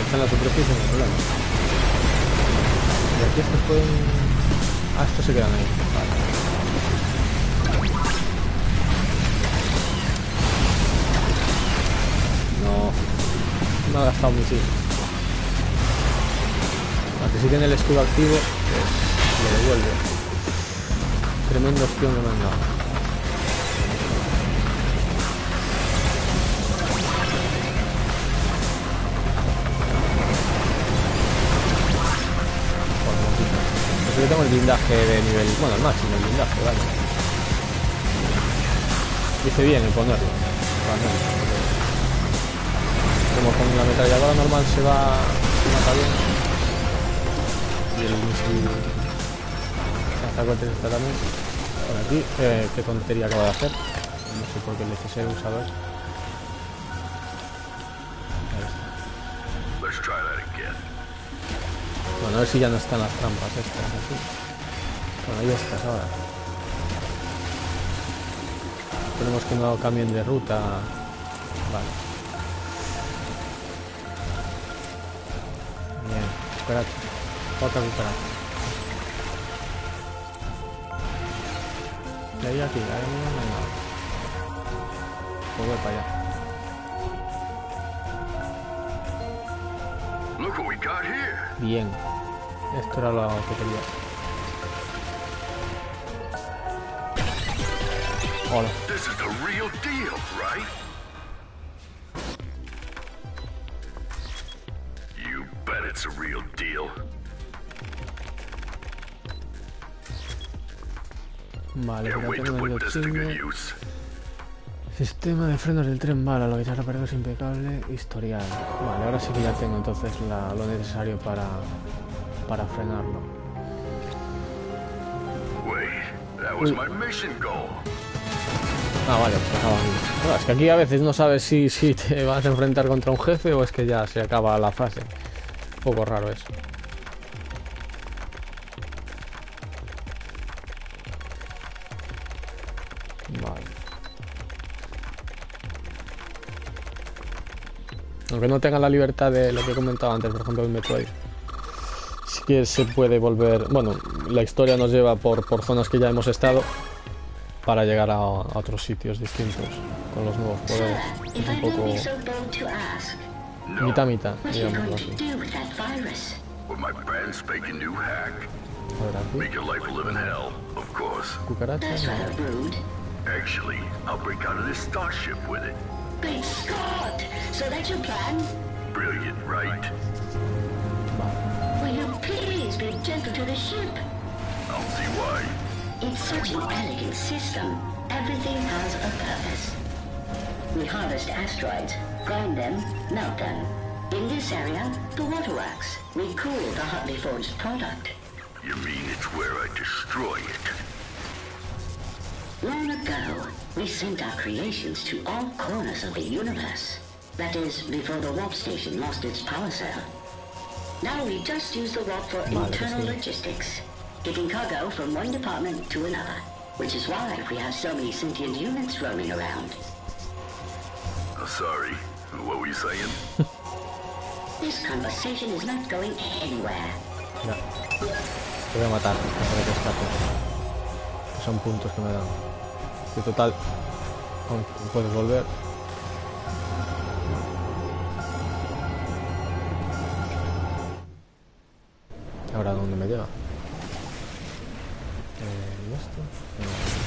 está en la superficie, no hay problema. Y aquí estos pueden... Ah, estos se quedan ahí. Vale. No. No ha gastado un misil. Aunque si tiene el escudo activo, pues lo devuelve. Tremendo opción que me han dado. Yo tengo el blindaje de nivel... Bueno, el máximo el blindaje, vale. Hice bien en ponerlo. Vale. Como con la ametralladora normal se va... Se mata bien. Y el misil... Lanzacohetes está también. Por aquí, eh, qué tontería acabo de hacer. No sé por qué le hice ser usador. Ahí está. Bueno, a ver si ya no están las trampas estas, así. Bueno, ahí estás ahora. Esperemos que no cambien de ruta. Vale. Bien, espérate. Otra cucaracha. De ahí a aquí, ahí no hay nada. Pues voy para allá. Look what we got here. Bien. Esto era lo que quería. Hola. This is the real deal, right? You bet it's a real deal. Vale, Can't pero wait to tengo el put this to good insignia. use. Sistema de frenos del tren bala, lo que ya reparado es impecable. Historial. Vale, ahora sí que ya tengo entonces la, lo necesario para, para frenarlo. Wait, that was Uy. my mission goal. Ah, vale, pues acaba aquí. Bueno, es que aquí a veces no sabes si, si te vas a enfrentar contra un jefe o es que ya se acaba la fase. Un poco raro eso. Vale. Aunque no tenga la libertad de lo que he comentado antes, por ejemplo en Metroid, sí que se puede volver... Bueno, la historia nos lleva por, por zonas que ya hemos estado para llegar a, a otros sitios distintos con los nuevos poderes. Es un poco mitad mitad, digámoslo así. With my brand spanking new hack. A ver, aquí, Make your life a living hell, of course. cucarachas. No. Actually, I'll break out of this starship with it. Great Scott! So that's your plan? Brilliant, right? Vale. Will you please be gentle to the ship? I'll see why. It's such an elegant system. Everything has a purpose. We harvest asteroids, grind them, melt them. In this area, the waterworks. We cool the hotly forged product. You mean it's where I destroy it? Long ago, we sent our creations to all corners of the universe. That is, before the warp station lost its power cell. Now we just use the warp for Vale, internal sí. logistics, getting cargo from one department to another. Which is why we have so many sentient units roaming around. Oh, sorry. What were you saying? This conversation is not going anywhere. Ya. Te voy a matar para que escape. Que son puntos que me dan. Y total, aún puedes volver. Ahora, ¿dónde me lleva? Eh, ¿y esto? Eh,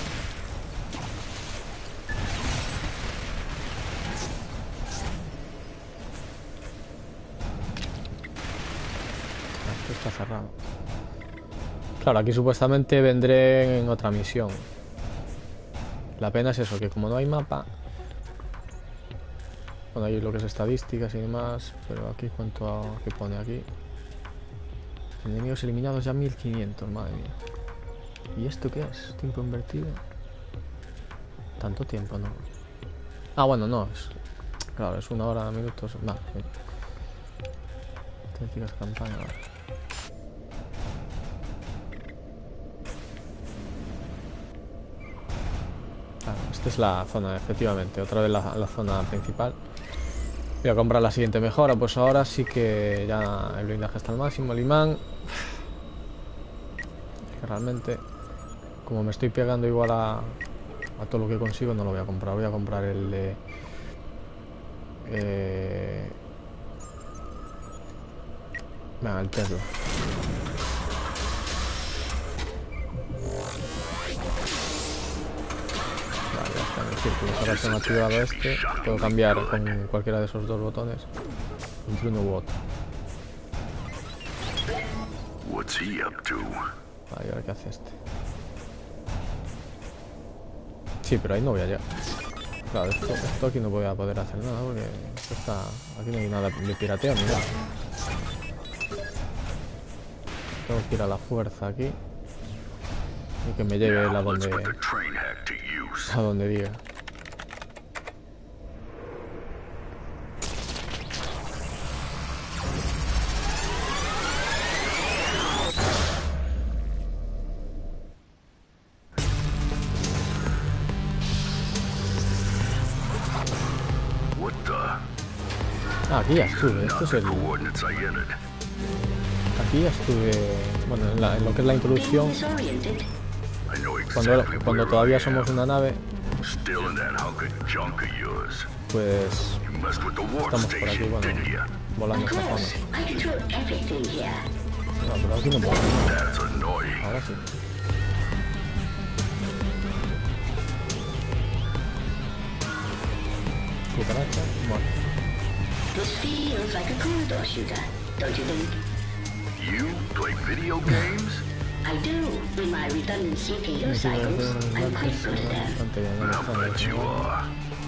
Esto está cerrado. Claro, aquí supuestamente vendré en otra misión. La pena es eso, que como no hay mapa... Bueno, hay lo que es estadísticas y demás, pero aquí cuánto a, ¿qué pone aquí? Enemigos eliminados ya mil quinientos, madre mía. ¿Y esto qué es? ¿Tiempo invertido? Tanto tiempo, ¿no? Ah, bueno, no, es... Claro, es una hora, minutos... No, sí. Estadísticas campaña, vale. Esta es la zona, efectivamente, otra vez la, la zona principal. Voy a comprar la siguiente mejora. Pues ahora sí que ya el blindaje está al máximo. El imán, es que realmente, como me estoy pegando igual a, a todo lo que consigo, no lo voy a comprar. Voy a comprar el de... Eh, venga, el Tesla. Vale, ya está en el círculo. Ahora tengo activado este. Puedo cambiar con cualquiera de esos dos botones entre uno u otro. What's he up to? Vale, ¿y ahora qué hace este? Sí, pero ahí no voy a llegar. Claro, esto, esto aquí no voy a poder hacer nada porque esto está... Aquí no hay nada de pirateo ni nada. Tengo que ir a la fuerza aquí y que me lleve a donde, a donde diga. Ah, aquí ya estuve. Esto es el... Aquí ya estuve, bueno, en, la, en lo que es la introducción, cuando, cuando todavía somos una nave, pues estamos por aquí, bueno, volando esta zona. No, pero aquí no puedo. Ahora sí. Cucaracha, bueno. This feels like a corridor shooter, don't you think? You play video games? I do. In my redundant C P U cycles, I'm quite good at them. I'll bet you are.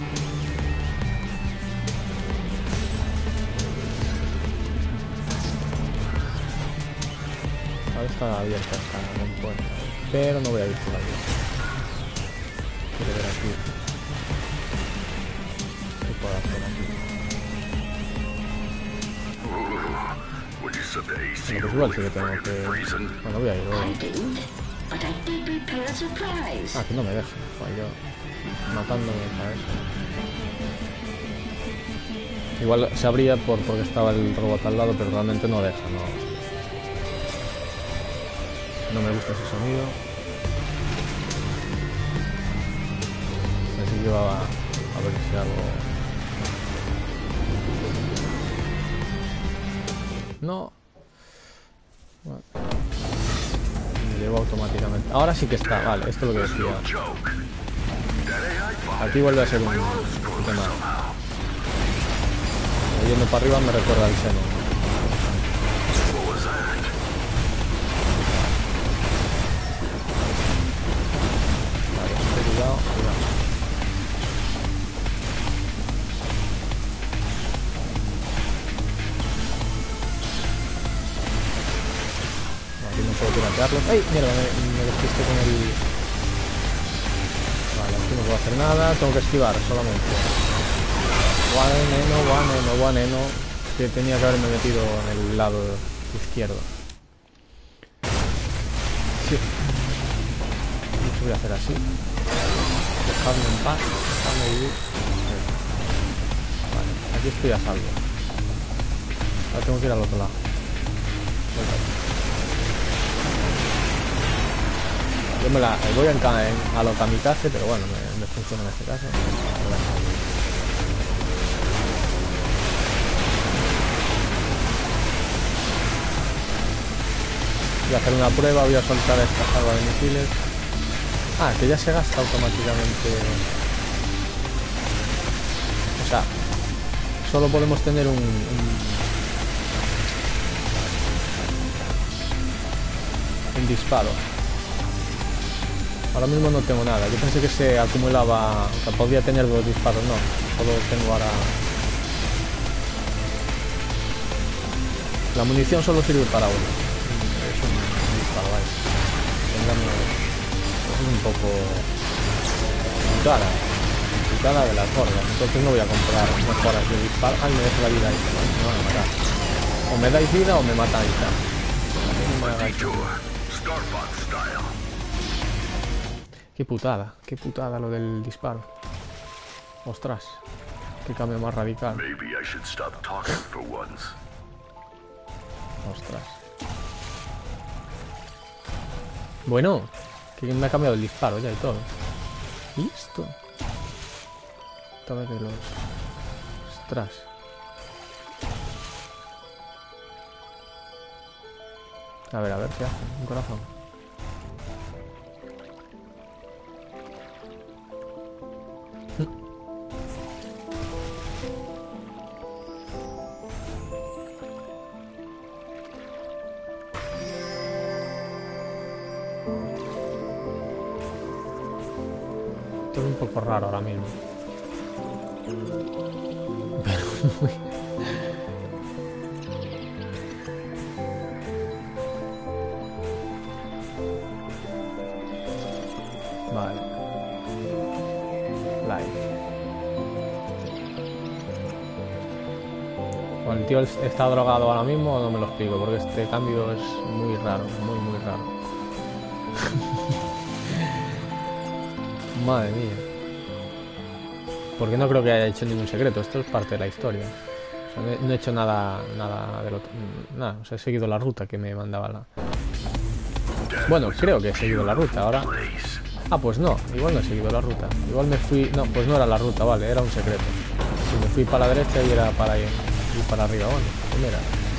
Ahora está abierta esta compuerta, pero no voy a ir por ahí. Quiero ver aquí. ¿Qué puedo hacer aquí? Bueno, pues igual sí que tengo que... Bueno, voy a ir, voy a ir. Ah, que no me deja. Joder, yo matándome para eso. Igual se abría por, porque estaba el robot al lado, pero realmente no deja, no. No me gusta ese sonido. Así que iba a, a ver si algo... No. Bueno. Me llevo automáticamente. Ahora sí que está. Vale, esto es lo que decía. Aquí vuelve a ser un, un tema. Yendo para arriba me recuerda al seno. Vale, cuidado, cuidado. Puedo piratearlo. ¡Ay! Mierda, me, me despiste con el... Vale, aquí no puedo hacer nada. Tengo que esquivar solamente. Guaneno, guaneno, guaneno. Que tenía que haberme metido en el lado izquierdo. Sí. Lo voy a hacer así. Dejadme en paz. Dejadme vivir. Vale, aquí estoy a salvo. Ahora tengo que ir al otro lado. Yo me la voy a, a lo kamikaze, pero bueno, me, me funciona en este caso. Voy a hacer una prueba, voy a soltar esta salva de misiles. Ah, que ya se gasta automáticamente. O sea, solo podemos tener un... un, un disparo. Ahora mismo no tengo nada. Yo pensé que se acumulaba... O sea, podía tener dos disparos. No, solo tengo ahora... La munición solo sirve para uno. Es un, un disparo, vale. Es un poco... cara. Cara de las gordas. Entonces no voy a comprar mejoras de disparo. Ay, me deja la vida ahí. Me van a matar. O me dais vida o me matáis. No me hagáis... Qué putada, qué putada lo del disparo. Ostras. Qué cambio más radical. Maybe I should stop talking for once. Ostras. Bueno, que me ha cambiado el disparo ya y todo. Listo. Esta vez de los... Ostras. A ver, a ver, ¿qué hace? Un corazón. Esto es un poco raro ahora mismo. Pero muy... Vale. Live. Bueno, el tío está drogado ahora mismo, no me lo explico, porque este cambio es muy raro, muy, muy raro. Madre mía. Porque no creo que haya hecho ningún secreto, esto es parte de la historia. O sea, no he hecho nada, nada del otro, nada, o sea, he seguido la ruta que me mandaba la... Bueno, creo que he seguido la ruta, ahora... Ah, pues no, igual no he seguido la ruta. Igual me fui... No, pues no era la ruta, vale, era un secreto. Si me fui para la derecha y era para ahí, y para arriba, bueno, pues mira.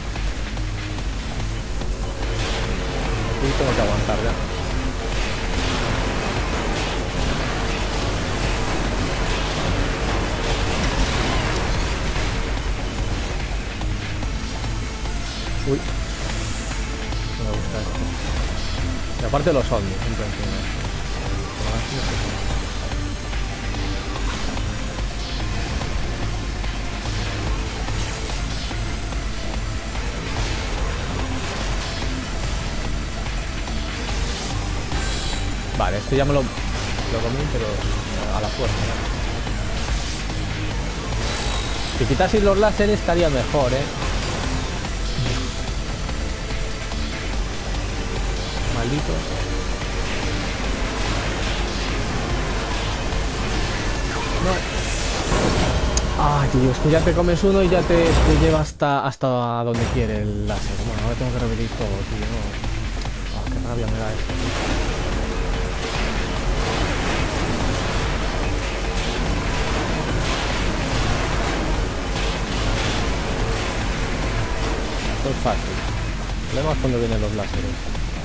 Aquí tengo que aguantar ya. Uy. No me gusta esto. Y aparte los zombies, siempre encima. Vale, este ya me lo, lo comí, pero a la fuerza, ¿no? Si quitaseis los láseres estaría mejor, ¿eh? Maldito. No. Ah, tío, es que ya te comes uno y ya te, te lleva hasta, hasta donde quiere el láser. Bueno, ahora tengo que repetir todo, tío. No. Oh, qué rabia me da esto, tío. Esto es fácil. El problema es cuando vienen los láseres.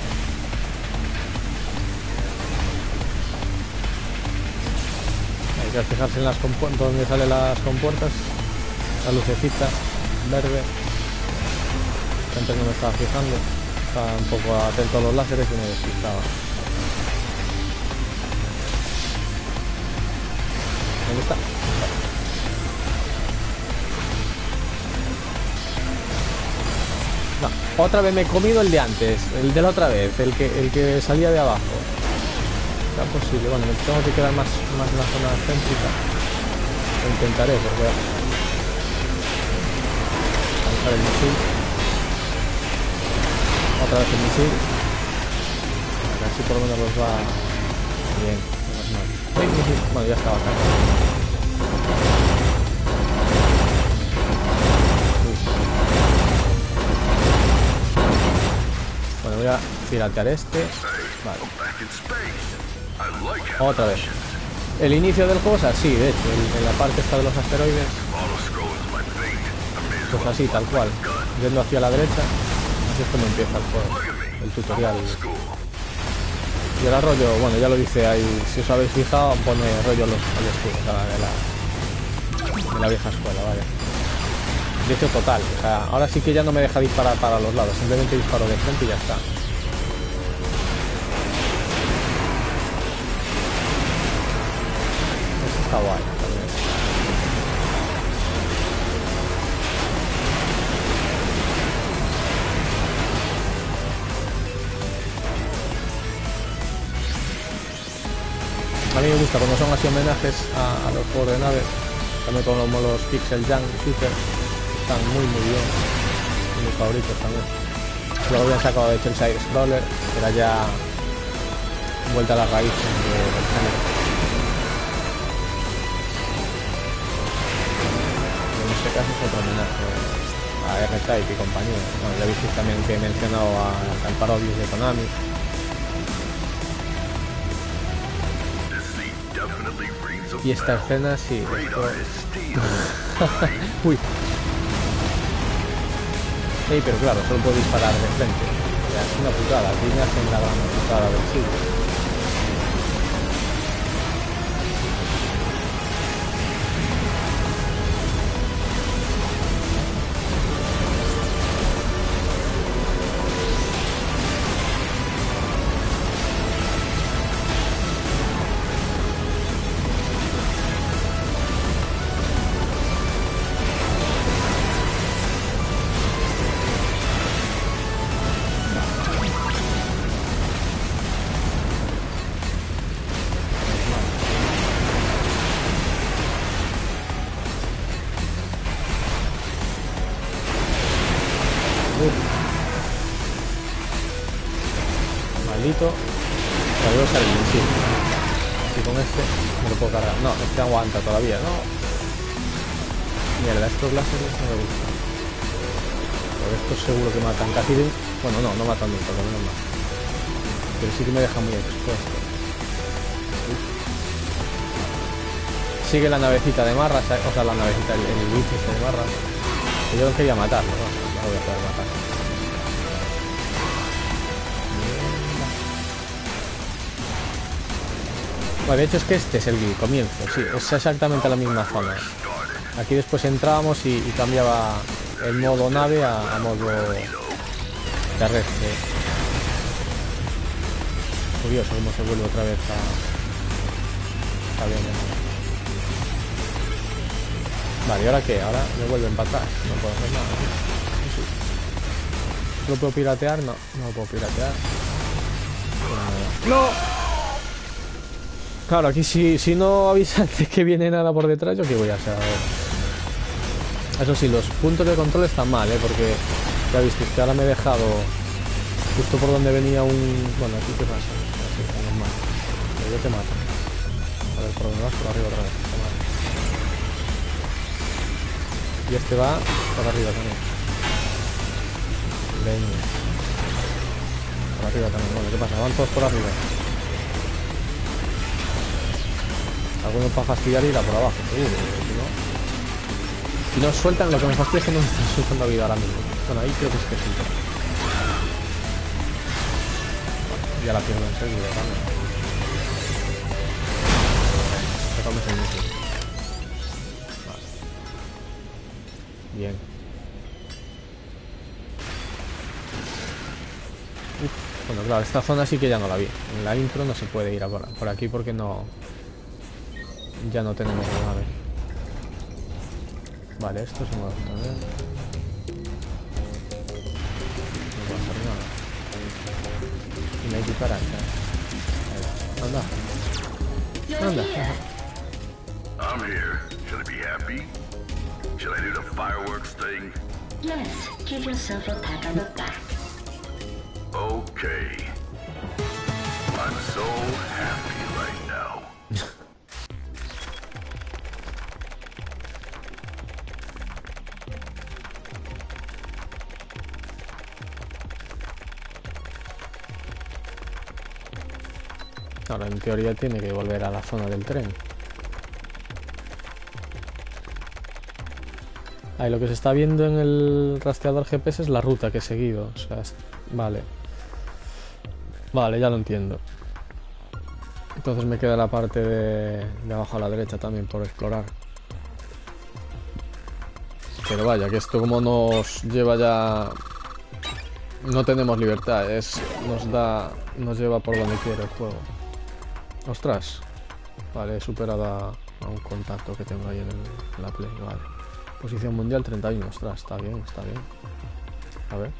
Hay que fijarse en las compuertas, donde salen las compuertas, la lucecita verde. Antes no me estaba fijando, estaba un poco atento a los láseres y me despistaba. ¿Dónde está? No, otra vez me he comido el de antes, el de la otra vez, el que, el que salía de abajo. Será posible, bueno, me tengo que quedar más, más en la zona céntrica. Lo intentaré, porque voy a lanzar el misil. Otra vez el misil. A ver si por lo menos los va bien. Bueno, ya estaba acá. Bueno, voy a piratear este. Vale. Otra vez. El inicio del juego es así, de hecho, en la parte esta de los asteroides. Pues así, tal cual. Yendo hacia la derecha. Así es como empieza el juego. El tutorial. Y ahora rollo, bueno, ya lo dice ahí, si os habéis fijado, pone rollo los, los escudos de la, de la vieja escuela, vale. De hecho, total, o sea, ahora sí que ya no me deja disparar para los lados, simplemente disparo de frente y ya está. Eso está guay también. A mí me gusta cuando son así homenajes a, a los juegos de nave, también como los Pixel Junk Shooter, están muy muy bien, son mis favoritos también. Luego habían sacado de hecho el Side Scroller, que era ya vuelta a las raíces del género. caso es otro homenaje a R-Type y compañía. Bueno, ya visteis también que he mencionado a, al Parodius de Konami. Y esta escena sí, esto... Uy. Sí, pero claro, solo puedo disparar de frente. Ya, es una putada, aquí me hacen la gran putada del siglo. Maldito. Pero voy a usar el insigne. Así con este me lo puedo cargar. No, este aguanta todavía, ¿no? Mierda, estos láseres no me gustan. Pero estos seguro que matan casi de... Bueno, no, no matan nunca, por lo menos más. Pero sí que me deja muy expuesto. Sigue la navecita de Marras, o sea, la navecita, el, el bicho este de Marras. Que yo no quería matarlo, no, no lo voy a poder matar. Bueno, de hecho es que este es el comienzo, sí, es exactamente la misma zona. Aquí después entrábamos y, y cambiaba el modo nave a, a modo terrestre. Curioso cómo se vuelve otra vez a... Está bien, ¿no? Vale, ¿y ahora qué? Ahora me vuelven para atrás, no puedo hacer nada. ¿Lo puedo piratear? No, no lo puedo piratear. ¡No! Claro, aquí si, si no avisan de que viene nada por detrás, ¿yo qué voy a hacer? A ver. Eso sí, los puntos de control están mal, ¿eh? Porque ya visteis que ahora me he dejado justo por donde venía un... Bueno, aquí qué pasa. Así, normal. Pero yo te mato. A ver, por dónde vas, por arriba otra vez. Te mato. Y este va por arriba también. Venga. Por arriba también. Bueno, ¿qué pasa? Van todos por arriba. Algunos para fastidiar y irá por abajo, seguro. Si no, si no sueltan, lo que me fastidia es que no me están soltando vida ahora mismo. Bueno, ahí creo que es que sí. Ya la pierdo en serio, ¿vale? Tocamos el mismo. Vale. Bien. Uf, bueno, claro, esta zona sí que ya no la vi. En la intro no se puede ir a por, por aquí porque no... Ya no tenemos la nave. Vale, esto se mueve también. No va a hacer nada. Y me hay que parar. Anda. Anda. I'm here. Should I be happy? Should I do the fireworks thing? Yes, give yourself a pat on the back. Okay. I'm so happy right now. Ahora en teoría tiene que volver a la zona del tren. Ahí lo que se está viendo en el rastreador G P S es la ruta que he seguido. O sea, es... vale. Vale, ya lo entiendo. Entonces me queda la parte de, de abajo a la derecha también por explorar. Pero vaya, que esto como nos lleva ya... No tenemos libertad, es nos da... nos lleva por donde quiere el juego. Ostras. Vale, he superado a, a un contacto que tengo ahí en, el, en la Play, vale. Posición mundial treinta y uno, ostras, está bien, está bien. A ver.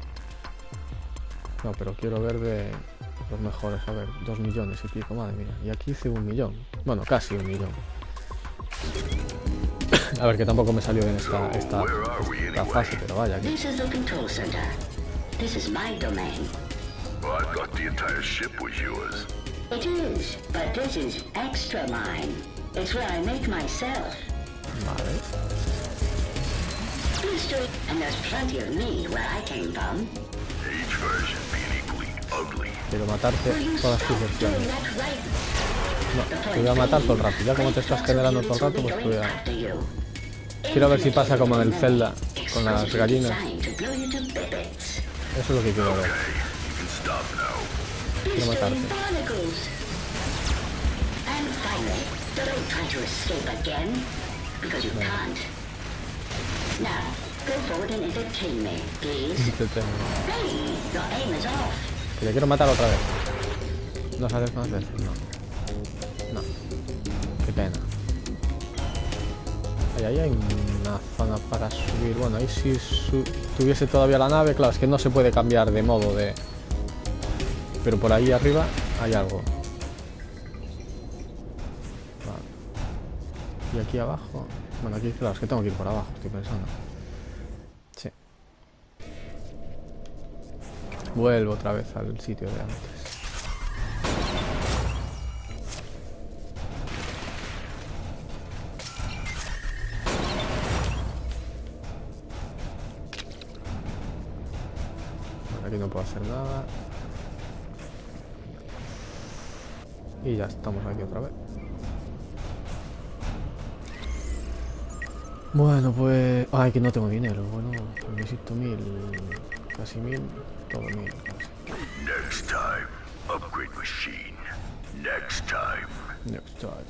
No, pero quiero ver de los mejores, a ver, dos millones y pico, madre mía. Y aquí hice un millón, bueno, casi un millón. A ver, que tampoco me salió bien esta, esta, esta fase, pero vaya. Que... This is the control center. This is my domain. Well, I thought the entire ship was yours. It is, but this is extra mine. It's where I make myself. Vale. history, and there's plenty of meat where I came from. Each version being equally ugly. Quiero matarte Will you todas stop tus versiones. doing that right? No, te voy a matar todo el rato. Ya como te estás generando todo el rato, pues te voy a... After you. Quiero ver si pasa como en el Zelda, con las Exquisitely gallinas. designed to blow you to bits. Eso es lo que quiero ver. Okay, you can stop now. Quiero matarte. Barnacles. And finally, don't try to escape again, because you can't. Now, go forward and entertain me, please. Te tengo. Hey, your aim is off. Que le quiero matar otra vez. ¿No haces más veces? No. No. Qué pena. Ahí, ahí hay una zona para subir. Bueno, ahí si su tuviese todavía la nave, claro, es que no se puede cambiar de modo de... Pero por ahí arriba hay algo. Vale. Y aquí abajo... Bueno, aquí claro, es que tengo que ir por abajo, estoy pensando. Sí. Vuelvo otra vez al sitio de antes. Aquí no puedo hacer nada. Y ya estamos aquí otra vez. Bueno, pues... Ay, que no tengo dinero. Bueno, necesito mil... Casi mil. Todo mil, casi. Next time, upgrade machine. Next time. Next time.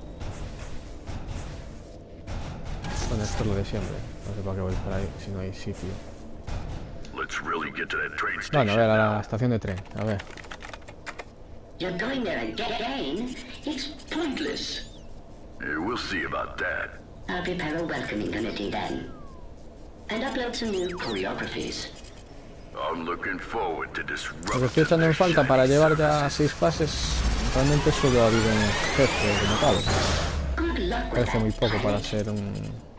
Bueno, esto es lo de siempre. No sé para qué voy por ahí si no hay sitio. Let's really get to that train Bueno, a station ver, a la now. estación de tren. A ver. You're going there again? It's pointless. Yeah, we'll see about that. I'll prepare a welcoming committee then. And upload some new choreographies. I'm looking forward to Lo que disrupting estoy echando en their falta para shining llevar ya surfaces. seis fases, realmente solo ha habido un jefe como tal. Good luck with Parece muy that, poco para pilot. ser un...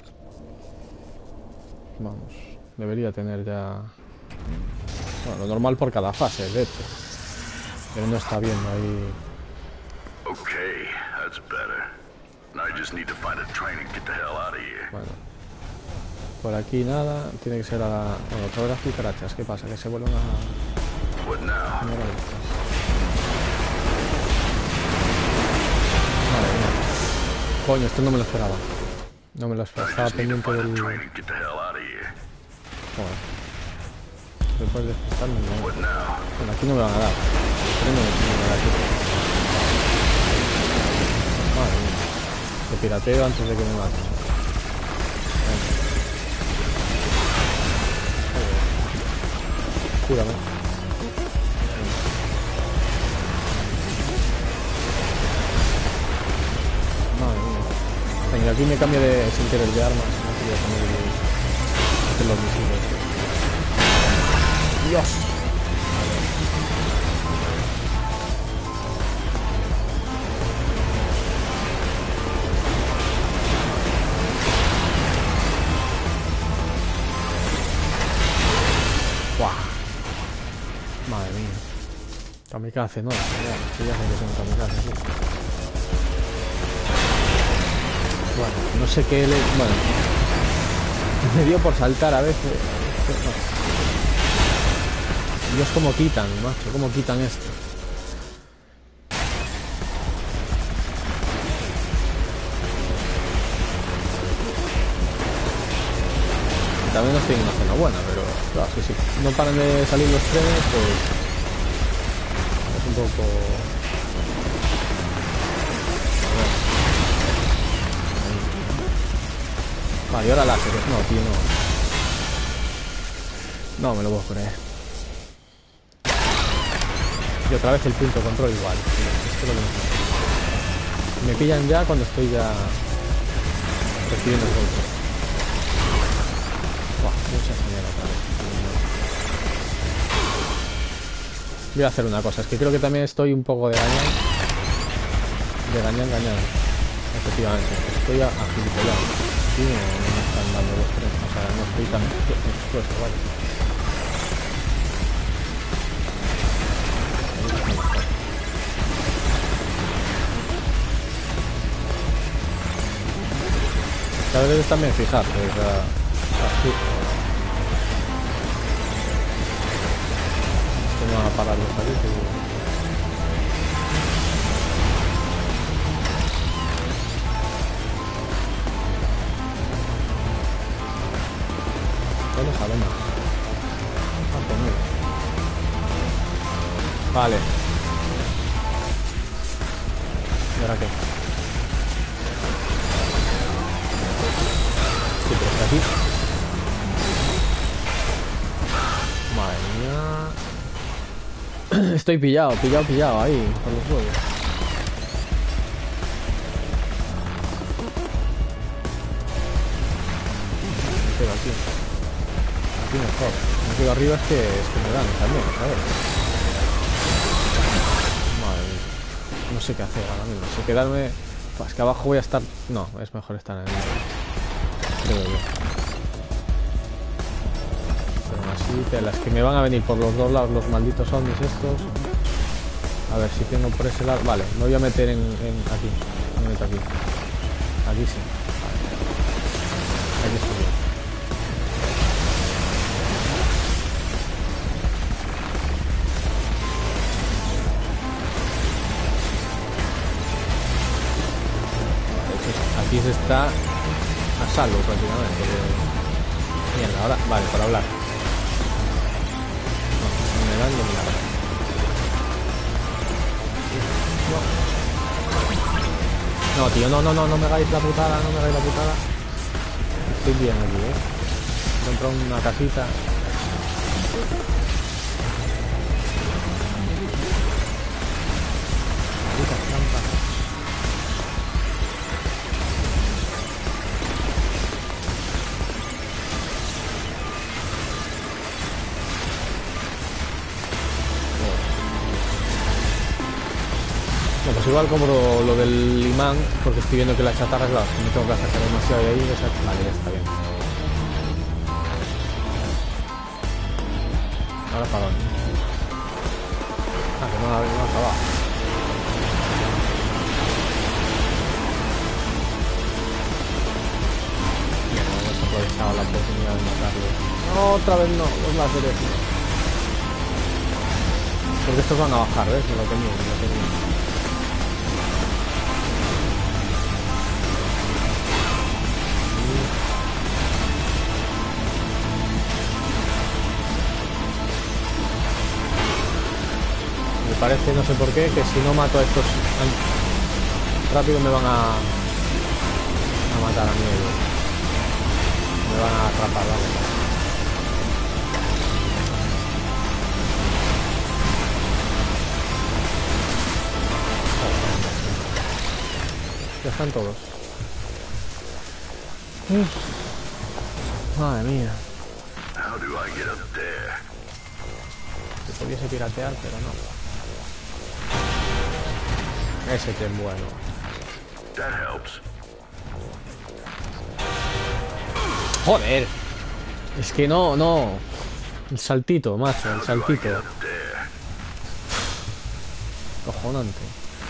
Vamos, debería tener ya... Bueno, lo normal por cada fase, de hecho. Pero no está viendo ahí... Okay, that's better. Now I just need to find a train and get the hell out of here. Bueno. Por aquí nada, tiene que ser a la... Bueno, otra vez las cucarachas, ¿qué pasa? Que se vuelven a... What now? Mira estas. Madre mía. Coño, esto no me lo esperaba. No me lo esperaba, I estaba just need to pendiente find a del... train and get the hell out of here. Joder. Después de despertarme, no. What now? Bueno, aquí no me van a dar. Pero no me van a dar aquí. Madre mía. Te pirateo antes de que me maten. Venga. Joder. Cúrame. Madre mía. Venga, aquí me cambio de sin querer de armas. No quería cambiar de, de los misiles. Dios. Buah. Madre mía. Kamikaze, no. Ya, sí, ya sé que son kamikaze, sí. Bueno, no sé qué le... Bueno. Me dio por saltar a veces. No. Dios, cómo quitan, macho, cómo quitan esto. Y también no estoy en una zona buena, pero claro, si, si no paran de salir los trenes, pues es un poco... Vale, y ahora láseres, no, tío, no. No me lo puedo creer. Y otra vez el punto de control igual. Esto es lo que me... me pillan ya cuando estoy ya recibiendo el golpe. Buah, mucha señal otra vez. Voy a hacer una cosa, es que creo que también estoy un poco de gañán. De gañán, gañán. Efectivamente, estoy a, a gilipollas. Aquí no, no me están dando los tres, o sea, no estoy tan expuesto, vale. A veces también fijarte, o sea, así. pararlos aquí, seguro. No lo sabemos. ¿Cuánto miedo? Vale. ¿Y ahora qué? Sí, pero está aquí. Madre mía. Estoy pillado, pillado, pillado ahí, por los huevos. Me quedo aquí. Aquí mejor. Me quedo arriba es que, es que me dan también, ¿sabes? Madre mía. No sé qué hacer ahora mismo. Si quedarme... Pues que abajo voy a estar... No, es mejor estar en el medio. Creo yo. Pero aún así, las que me van a venir por los dos lados, los malditos zombies estos. A ver si tengo por ese lado. Vale, me voy a meter en, en aquí. Me meto aquí. Aquí sí. Vale. Aquí estoy bien. Aquí se está a salvo prácticamente. Bien, ahora, vale, para hablar. No, me dan de milagro. No. No, tío, no, no, no, no me hagáis la putada, no me hagáis la putada. Estoy bien aquí, eh. Encontré una casita. Malditas trampas. Pues igual compro lo del imán, porque estoy viendo que la chatarra, claro, que me tengo que sacar demasiado de ahí. Esa... Vale, ya está bien. Ahora para dónde. Ah, que no la no acabado. Bien, hemos aprovechado la oportunidad de matarlos. No, otra vez no, los láseres no. Porque estos van a bajar, ¿ves? Me lo tenía, me lo tenía. Parece, no sé por qué, que si no mato a estos rápido me van a, a matar a mí ellos. Me van a atrapar, vale. Ya están todos. Uf. Madre mía. Se pudiese piratear, pero no. Ese que es bueno. Joder. Es que no, no. El saltito, macho, el saltito. Cojonante.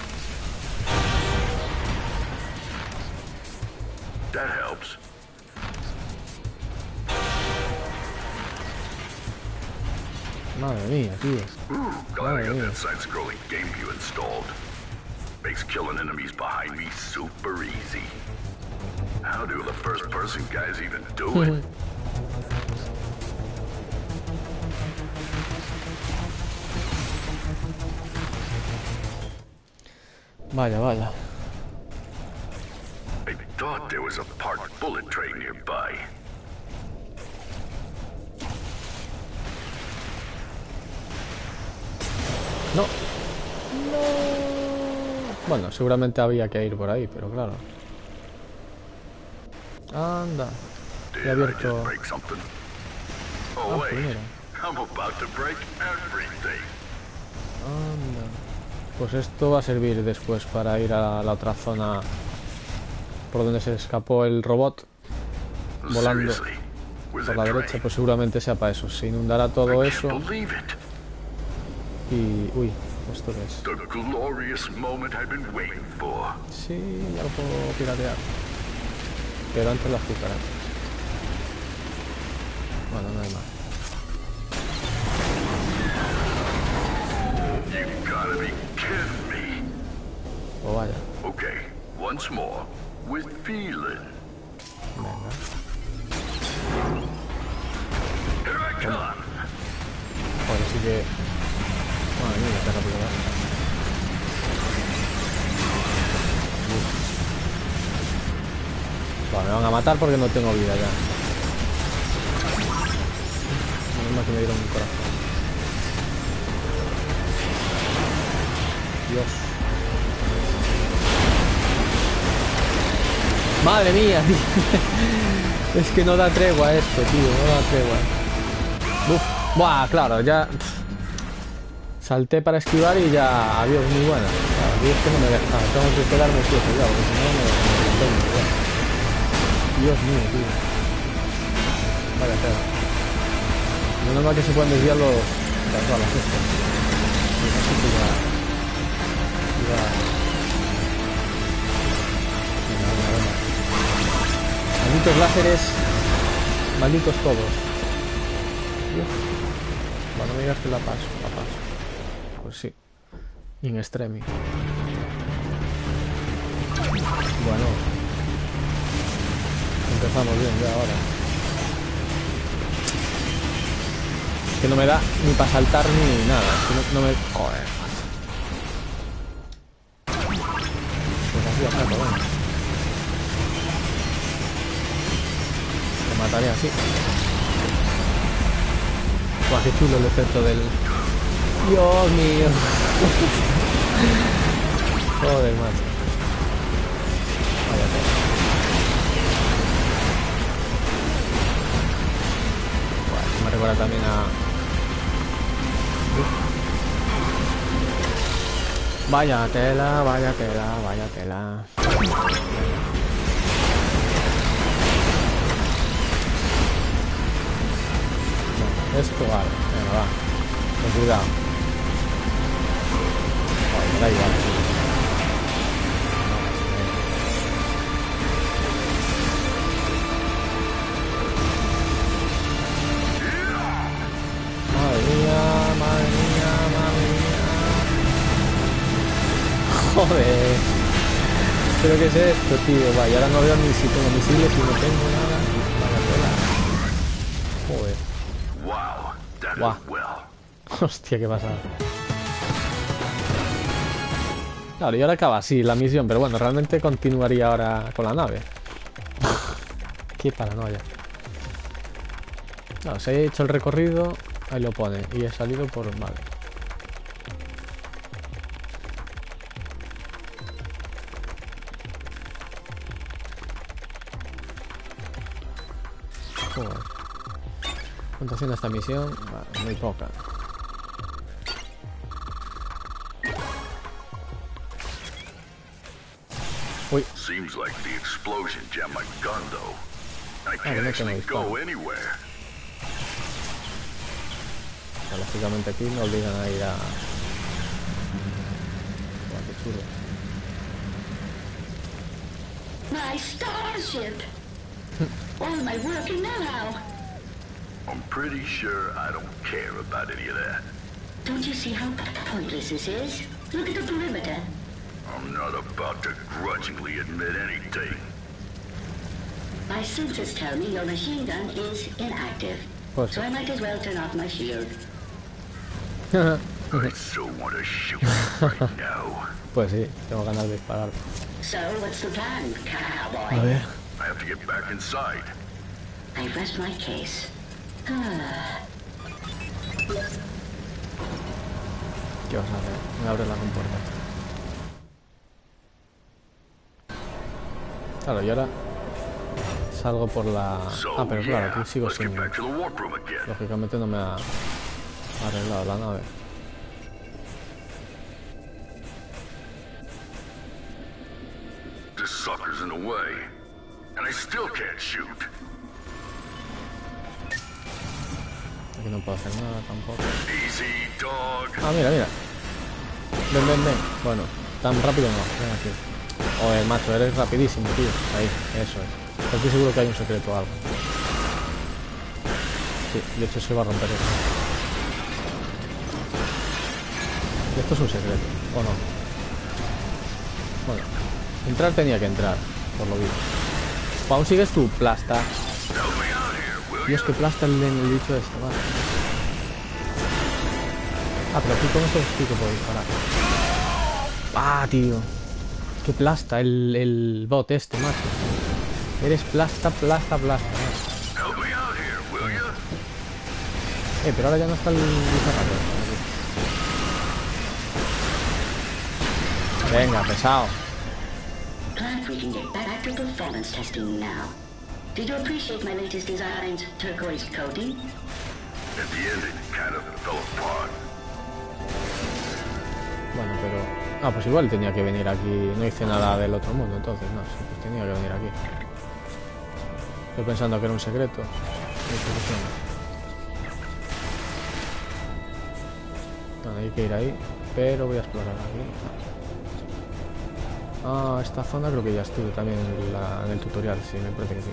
Madre mía, tío. Madre mía. Makes killing enemies behind me super easy. How do the first person guys even do it? Vaya, vaya. I thought there was a parked bullet train nearby. No. No. Bueno, seguramente había que ir por ahí, pero claro. Anda. He abierto... Ah, primero. Anda. Pues esto va a servir después para ir a la otra zona por donde se escapó el robot volando por la derecha, pues seguramente sea para eso. Se inundará todo eso. Y... uy. ¿Esto qué es? Sí, ya lo puedo piratear. Pero antes las cucarachas. Bueno, no hay más. así que... Madre mía, qué rápido va. Bueno, me van a matar porque no tengo vida ya. Menos mal que me dieron un corazón. Dios. Madre mía, tío. Es que no da tregua esto, tío. No da tregua. Uf. Buah, claro, ya... Salté para esquivar y ya... Adiós, muy buena. Claro, es que no me deja. Tengo que quedarme quieto ya, porque si no me... me, me, me Dios mío, tío. Vaya tela. Menos mal que se pueden desviar los... las balas estas. Y así que ya... ya... Venga, venga, venga. Malditos láseres. Malditos todos. Dios. Bueno, no me digas que la paso, la paso. Pues sí. In extremis. Bueno. Empezamos bien ya ahora. Es que no me da ni para saltar ni nada. Es que no, no me... Joder. Pues así a saco, bueno. Me mataré así. Guau, qué chulo el efecto del... Dios mío. Joder, macho. Vaya tela. Me recuerda también a... Uf. Vaya tela, vaya tela, vaya tela. No, esto vale, venga, va. Con cuidado. Joder, me da igual. Madre mía, madre mía, madre mía. Joder. ¿Pero qué es esto, tío? Vaya, ahora no veo ni si tengo misiles, si no tengo nada. Vaya tela. Joder. Wow, that Guau. went well. Hostia, qué pasada. Claro, y ahora acaba así la misión, pero bueno, realmente continuaría ahora con la nave. Qué paranoia. Claro, se ha hecho el recorrido, ahí lo pone, y he salido por... Vale. Joder. Puntuación de esta misión, vale, muy poca. Uy. Seems like the explosion jammed my gun though. I Ah, can't no actually tengo go anywhere. O sea, lógicamente aquí me obligan a ir a... Buah, qué chulo. My starship! All my working now! I'm pretty sure I don't care about any of that. Don't you see how pointless this is? Look at the perimeter. I'm not about to grudgingly admit anything. My sensors tell me your machine gun is inactive. Pues So I might as well turn off my shield. I so want to shoot you right now. Pues sí, tengo ganas de disparar. So what's the plan, A cowboy? ver. I have to get back inside. I rest my case. Ah. ¿Qué vas a hacer? Me abre la compuerta. Claro, y ahora salgo por la... So, Ah, pero claro, yeah, aquí sigo let's sin... get back to the warp room again. Lógicamente no me ha arreglado la nave. This sucker's in the way, and I still can't shoot. Aquí no puedo hacer nada tampoco. Easy, dog. Ah, mira, mira. Ven, ven, ven. Bueno, tan rápido no. Ven aquí. Joder, macho, eres rapidísimo, tío. Ahí, eso es. Estoy seguro que hay un secreto o algo. Sí, de hecho se va a romper esto. Esto es un secreto, ¿o no? Bueno, entrar tenía que entrar, por lo visto. Aún sigues tú, plasta. Help me out here, will Dios, you? que plasta el, el bicho este, vale. Ah, pero aquí con esto sí que puedo disparar. Ah, tío. Qué plasta el, el bot este, macho. Eres plasta, plasta, plasta, macho. Help me out here, will you? Eh, pero ahora ya no está el bizarraco. Venga, pesado. Glad we can get back to performance testing now. Did you appreciate my latest design's turquoise coating? At the end, it kind of fell apart. Bueno, pero... Ah, pues igual tenía que venir aquí. No hice nada del otro mundo, entonces, no sé, pues tenía que venir aquí. Estoy pensando que era un secreto. No, hay que ir ahí, pero voy a explorar aquí. Ah, esta zona creo que ya estuve también en, la, en el tutorial, sí, me parece que sí.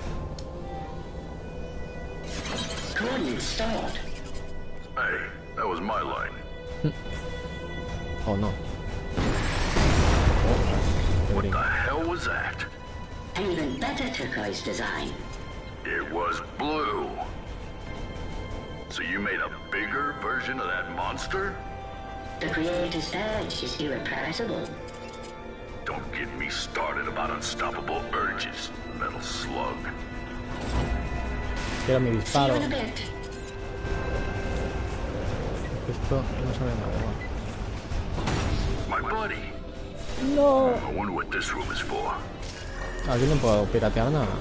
Hey, that was my line. Oh, no. What the hell was that? An even better turquoise design. It was blue. So you made a bigger version of that monster? The creator's urge is irrepressible. Don't get me started about unstoppable urges, metal slug. Era mi See disparo. you in a bit. Esto no sabe nada, ¿no? My buddy. No. I wonder what this room is for. Aquí no puedo piratear nada.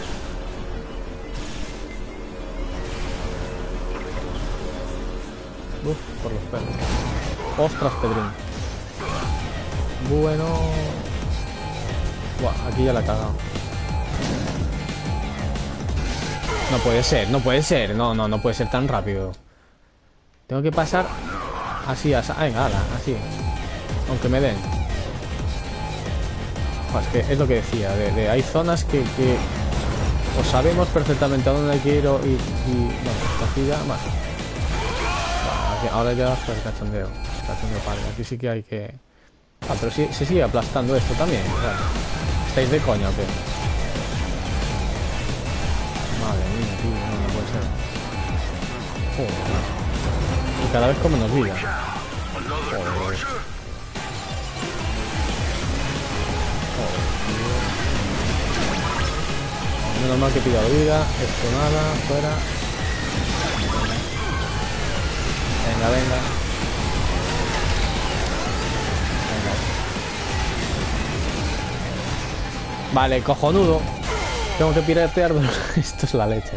Uf, por los pelos. Ostras, Pedrín. Bueno. Buah, aquí ya la he cagado. No puede ser, no puede ser. No, no, no puede ser tan rápido. Tengo que pasar así, así. Venga, ala, así. Aunque me den. Pues que es lo que decía, de, de hay zonas que, que o sabemos perfectamente a dónde quiero y, y bueno, hasta aquí ya más. Bueno, aquí, ahora ya fue el cachondeo, cachondeo padre. Aquí sí que hay que... Ah, pero sí, se sigue aplastando esto también. Claro. ¿Estáis de coña o qué? Madre mía, tío, no, no puede ser. Joder. Y cada vez con menos vida. Joder. Menos mal que he pillado vida, esto nada, fuera. Venga, venga. Venga. Vale, cojonudo. Tengo que piratear, pero esto es la leche.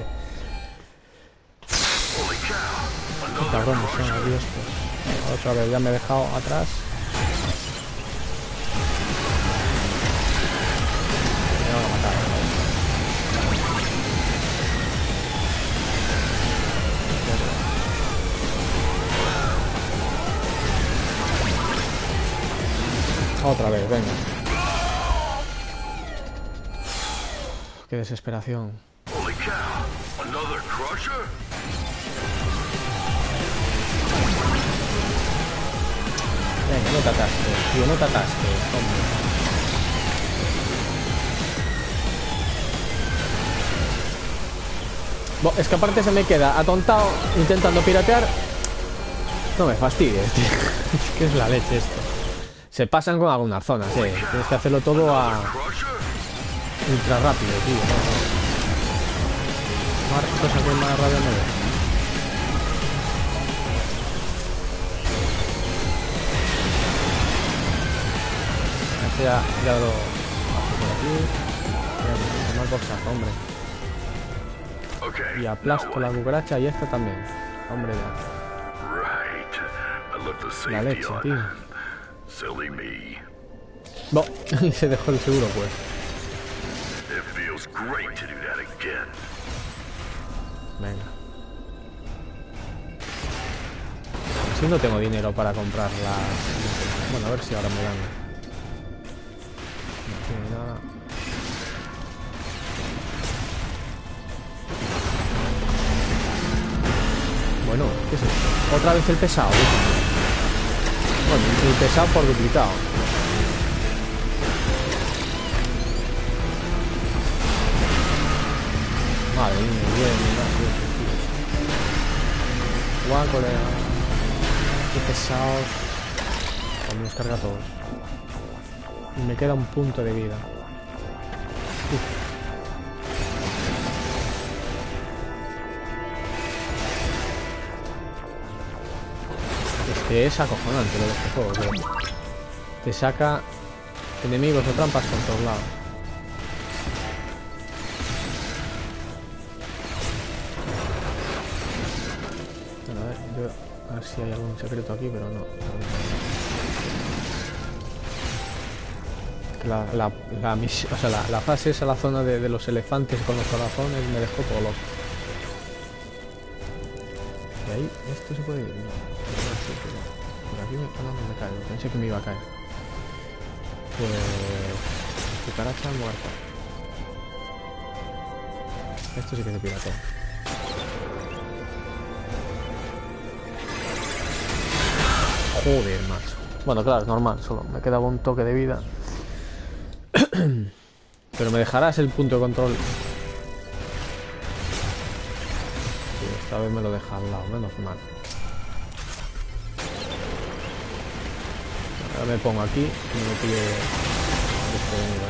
Qué cabrones son, Dios, pues. Otra vez, ya me he dejado atrás. Me van a matar, ¿no? Otra vez, venga. Uf, qué desesperación. Holy cow, another crusher? Venga, no te atasques, tío, no te atasques, hombre. Bo, es que aparte se me queda atontado intentando piratear. No me fastidies, tío. Es que es la leche esto. Se pasan con algunas zonas, eh. Tienes que hacerlo todo a... ultra rápido, tío. No, no. Más cosa que más rabia me da. Ya, ya lo paso por aquí. Ya, más bolsazo, hombre. Okay. Y aplasto la cucaracha y esta también. Hombre, ya. Right. I left the La safety leche, on. tío. Silly me. No, se dejó el seguro, pues. It feels great to do that again. Venga. Si no tengo dinero para comprar las... Bueno, a ver si ahora me dan. No tiene nada. Bueno, ¿qué es esto? Otra vez el pesado. Bueno, el pesado por duplicado. Madre mía, bien, gracias. Guau, colega. Qué pesados. Vamos, nos carga a todos. Y me queda un punto de vida. Uf. Es que es acojonante lo de este juego, tío. Te saca enemigos o trampas por todos lados. Bueno, a ver, yo, a ver si hay algún secreto aquí, pero no. La, la, la, misión, o sea, la, la fase esa, la zona de, de los elefantes con los corazones, me dejó todo loco. Y ahí, esto se puede ir. No, no sé, pero por aquí me, no, no me caigo. Pensé que me iba a caer. Pues cucaracha muerta. Esto sí que se pira todo. Joder, macho. Bueno, claro, es normal, solo me quedaba un toque de vida. Pero me dejarás el punto de control. Sí, esta vez me lo deja al lado, menos mal. Ahora me pongo aquí y me pide desprevenido.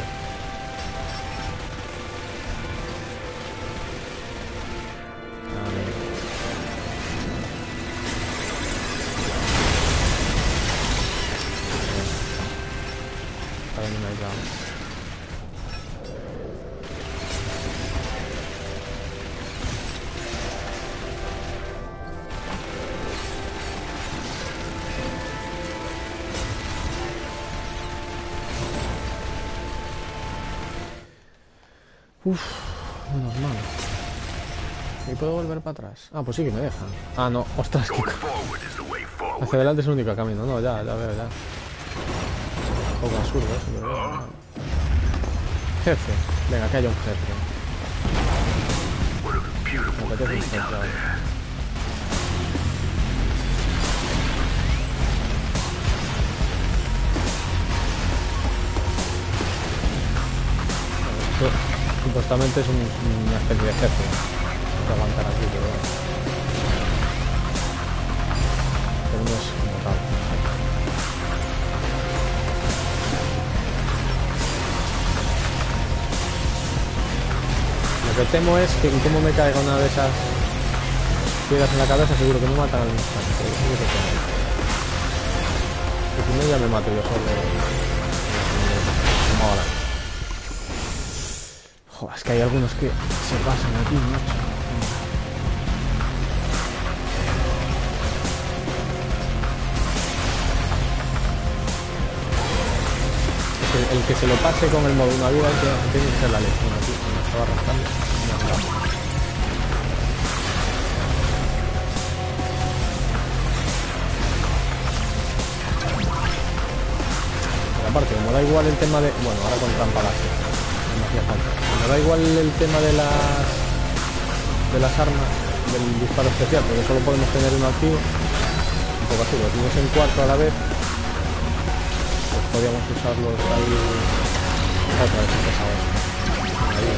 Ahora no me ha dado. Uff, menos mal. ¿Y puedo volver para atrás? Ah, pues sí que me dejan. Ah, no, ostras, que... hacia adelante es el único camino. No, ya, ya veo, ya. Un poco absurdo eso, pero veo. Jefe. Venga, que haya un jefe. Me apetece un jefe ahora. Supuestamente es un, una especie de jefe. Voy a aguantar aquí, pero bueno. Pero no es como tal. Lo que temo es que como me caiga una de esas piedras en la cabeza, seguro que me matan al instante. Pero eso es lo que tengo. Y si no, ya me mato yo solo. Como ahora. Joder, es que hay algunos que se pasan aquí, macho. Es el, el que se lo pase con el modo una vida que tiene que ser la lección aquí. Me estaba arrastrando. Pero aparte, como da igual el tema de... Bueno, ahora con trampa láser. No hacía falta. Me da igual el tema de las de las armas, del disparo especial, porque solo podemos tener uno activo. Un poco así, lo tienes en cuatro a la vez, pues podríamos usarlos ahí. Otra vez empezado esto. Ahí,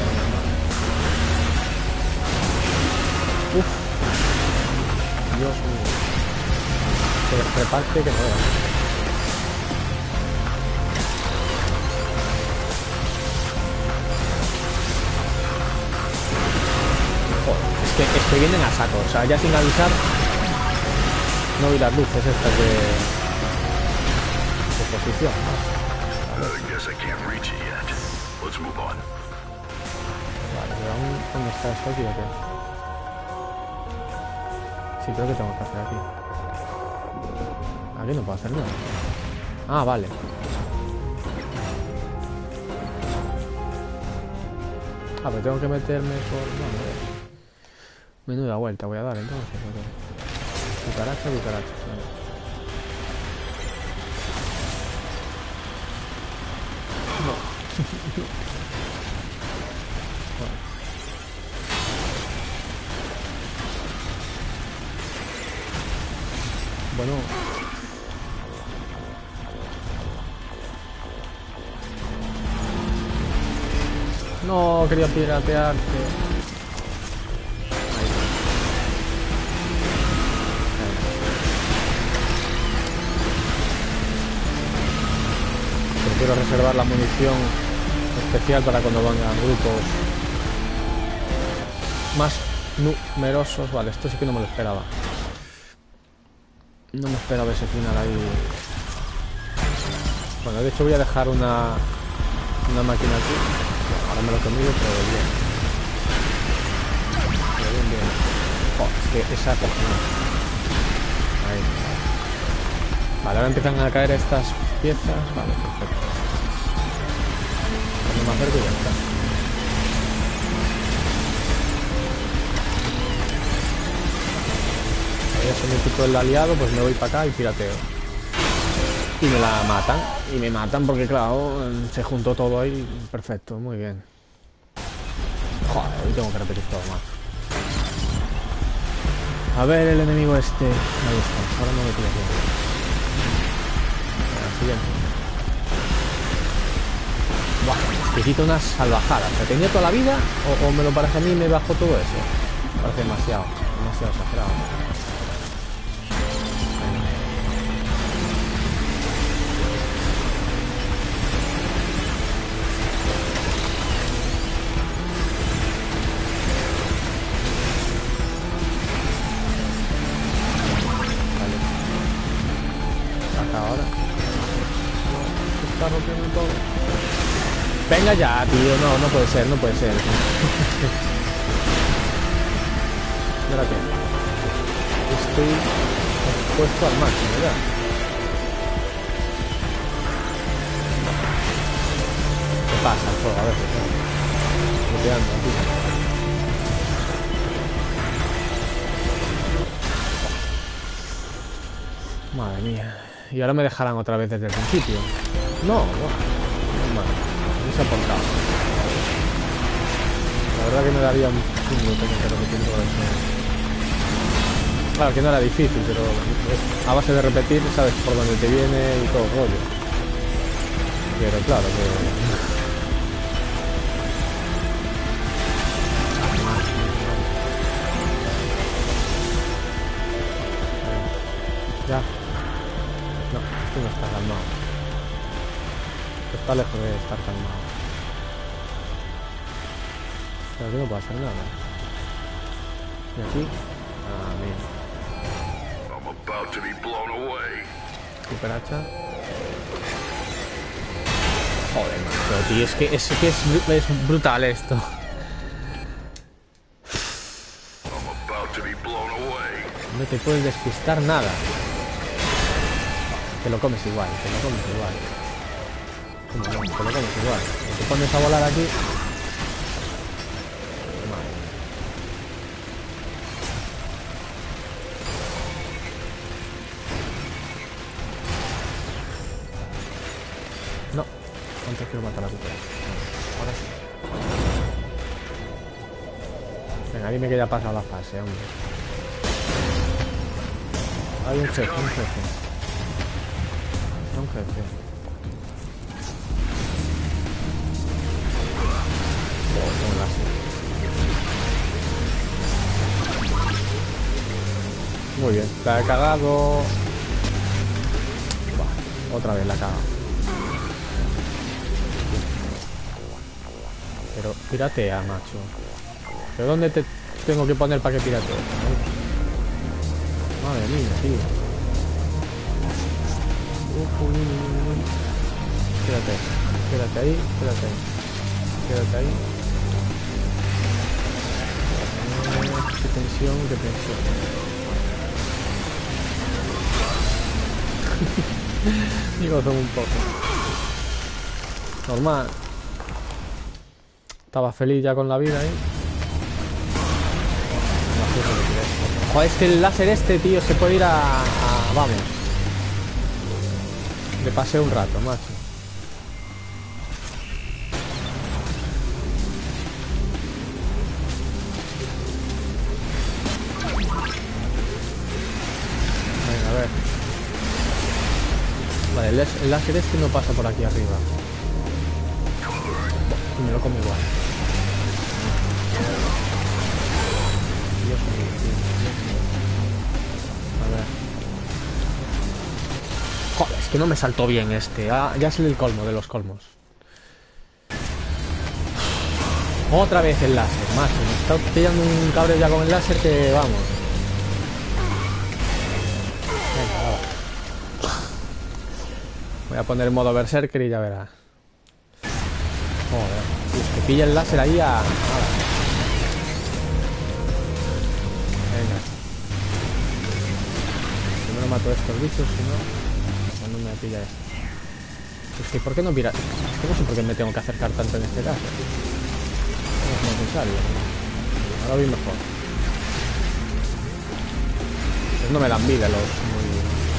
uf, Dios mío, se reparte que no veas. Que, es que vienen a saco, o sea, ya sin avisar. No vi las luces estas de, de posición, ¿no? Vale, pero aún ¿dónde está esto aquí o qué? Sí, creo que tengo que hacer aquí. Aquí no puedo hacer nada. Ah, vale. Ah, pero tengo que meterme por... No, no. Menuda vuelta voy a dar entonces. Okay. Cucaracha, cucaracha. No. Bueno. No, quería piratearte. quiero reservar la munición especial para cuando vengan grupos más numerosos. Vale, esto sí que no me lo esperaba. No me esperaba ese final ahí. Bueno, de hecho voy a dejar una una máquina aquí. Ahora me lo he comido, pero bien. Pero bien, bien. Oh, es que esa cocina. Ahí. Vale, ahora empiezan a caer estas piezas. Vale, perfecto. Cuando me acerco ya está. Ahí ya se me quitó el aliado, pues me voy para acá y pirateo. Y me la matan. Y me matan porque, claro, se juntó todo ahí. Perfecto, muy bien. Joder, hoy tengo que repetir todo más. A ver el enemigo este. Ahí está, ahora no me pillo bien. Siguiente. Buah, que quita unas salvajadas. ¿Se tenía toda la vida? O, ¿O me lo parece a mí y me bajó todo eso? Me parece demasiado. Demasiado exagerado. Venga ya, tío, no, no puede ser, no puede ser. Mira que estoy expuesto al máximo ya. ¿Qué pasa el fuego? A ver, bloqueando aquí. Madre mía. Y ahora me dejarán otra vez desde el principio. No, no, no, no, no se ha aportado. La verdad que me daría un chungo tener que repetir todo eso. Claro que no era difícil, pero a base de repetir sabes por dónde te viene y todo el rollo. Pero claro que... Ya. No, esto no está calmado. Está lejos de estar calmado. Pero aquí no puedo hacer nada. Y aquí... Ah, mira. I'm about to be blown away. Super hacha. Joder, macho, tío. Es que, es, que es, es brutal esto. I'm about to be blown away. No te puedes despistar nada. Te lo comes igual, te lo comes igual. ¿Cómo no? Te lo comes igual. Te pones a volar aquí. Madre. No, antes quiero matar a la cucaracha. Ahora sí. Venga, dime que ya ha pasado la fase, hombre. Hay un jefe, un jefe. Un jefe. Muy bien, la he cagado. Bah, otra vez la he cagado. Pero piratea, macho. ¿Pero dónde te tengo que poner para que piratee? Madre mía, tío. Quédate, quédate ahí, quédate ahí, quédate ahí. Qué tensión, qué tensión. Digo, son un poco. Normal. Estaba feliz ya con la vida ahí. Joder, es que el láser este, tío, se puede ir a... a vamos. De paseo un rato, macho. Venga, a ver. Vale, el, el láser este no pasa por aquí arriba. Y me lo como igual. Dios mío, tío. Dios mío. A ver. Joder, que no me saltó bien este. Ah, ya es el colmo de los colmos. Otra vez el láser, macho. Me está pillando un cabreo ya con el láser que vamos. Venga, va. Voy a poner el modo berserker y ya verá. Joder, tío, es que pilla el láser ahí a... Nada. Venga. Primero mato a estos bichos, si no... Cuando me pilla esto. Es que, ¿por qué no mira? Es que no sé por qué me tengo que acercar tanto en este caso. No es necesario. Ahora voy mejor. Pues no me dan vida los... Muy...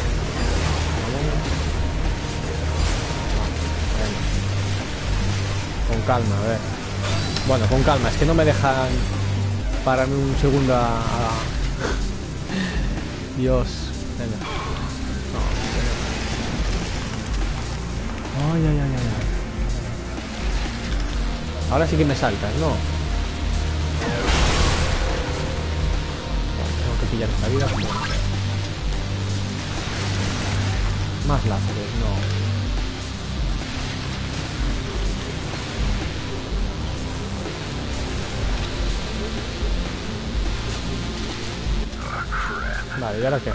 Con calma, a ver. Bueno, con calma, es que no me dejan pararme un segundo a... a... Dios, venga. No, ay, ay, ay, ay. Ahora sí que me saltas, ¿no? Tengo que pillar esta vida. Más láseres, no. Vale, ¿y ahora qué?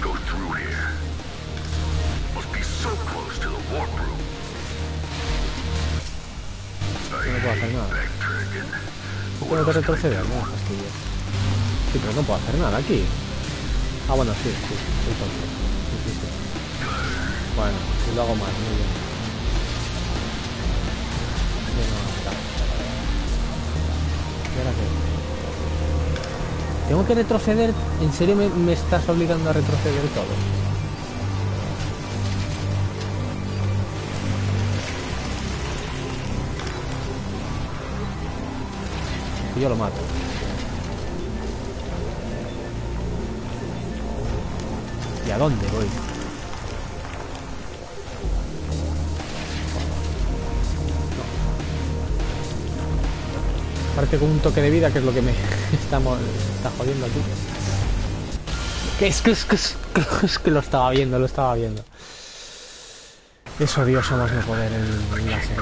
No puedo hacer nada. No tengo que retroceder, no me fastidies. Sí, pero no puedo hacer nada aquí. Ah, bueno, sí, sí, soy tonto. Sí, sí, sí. Bueno, si lo hago mal, muy bien. Sí, no, está. ¿Y ahora qué? ¿Tengo que retroceder? ¿En serio me, me estás obligando a retroceder todo? Y yo lo mato. ¿Y a dónde voy? Aparte con un toque de vida, que es lo que me está, está jodiendo aquí. Que es que, es, que, es, es que lo estaba viendo, lo estaba viendo. Es odioso más no poder el, el láser.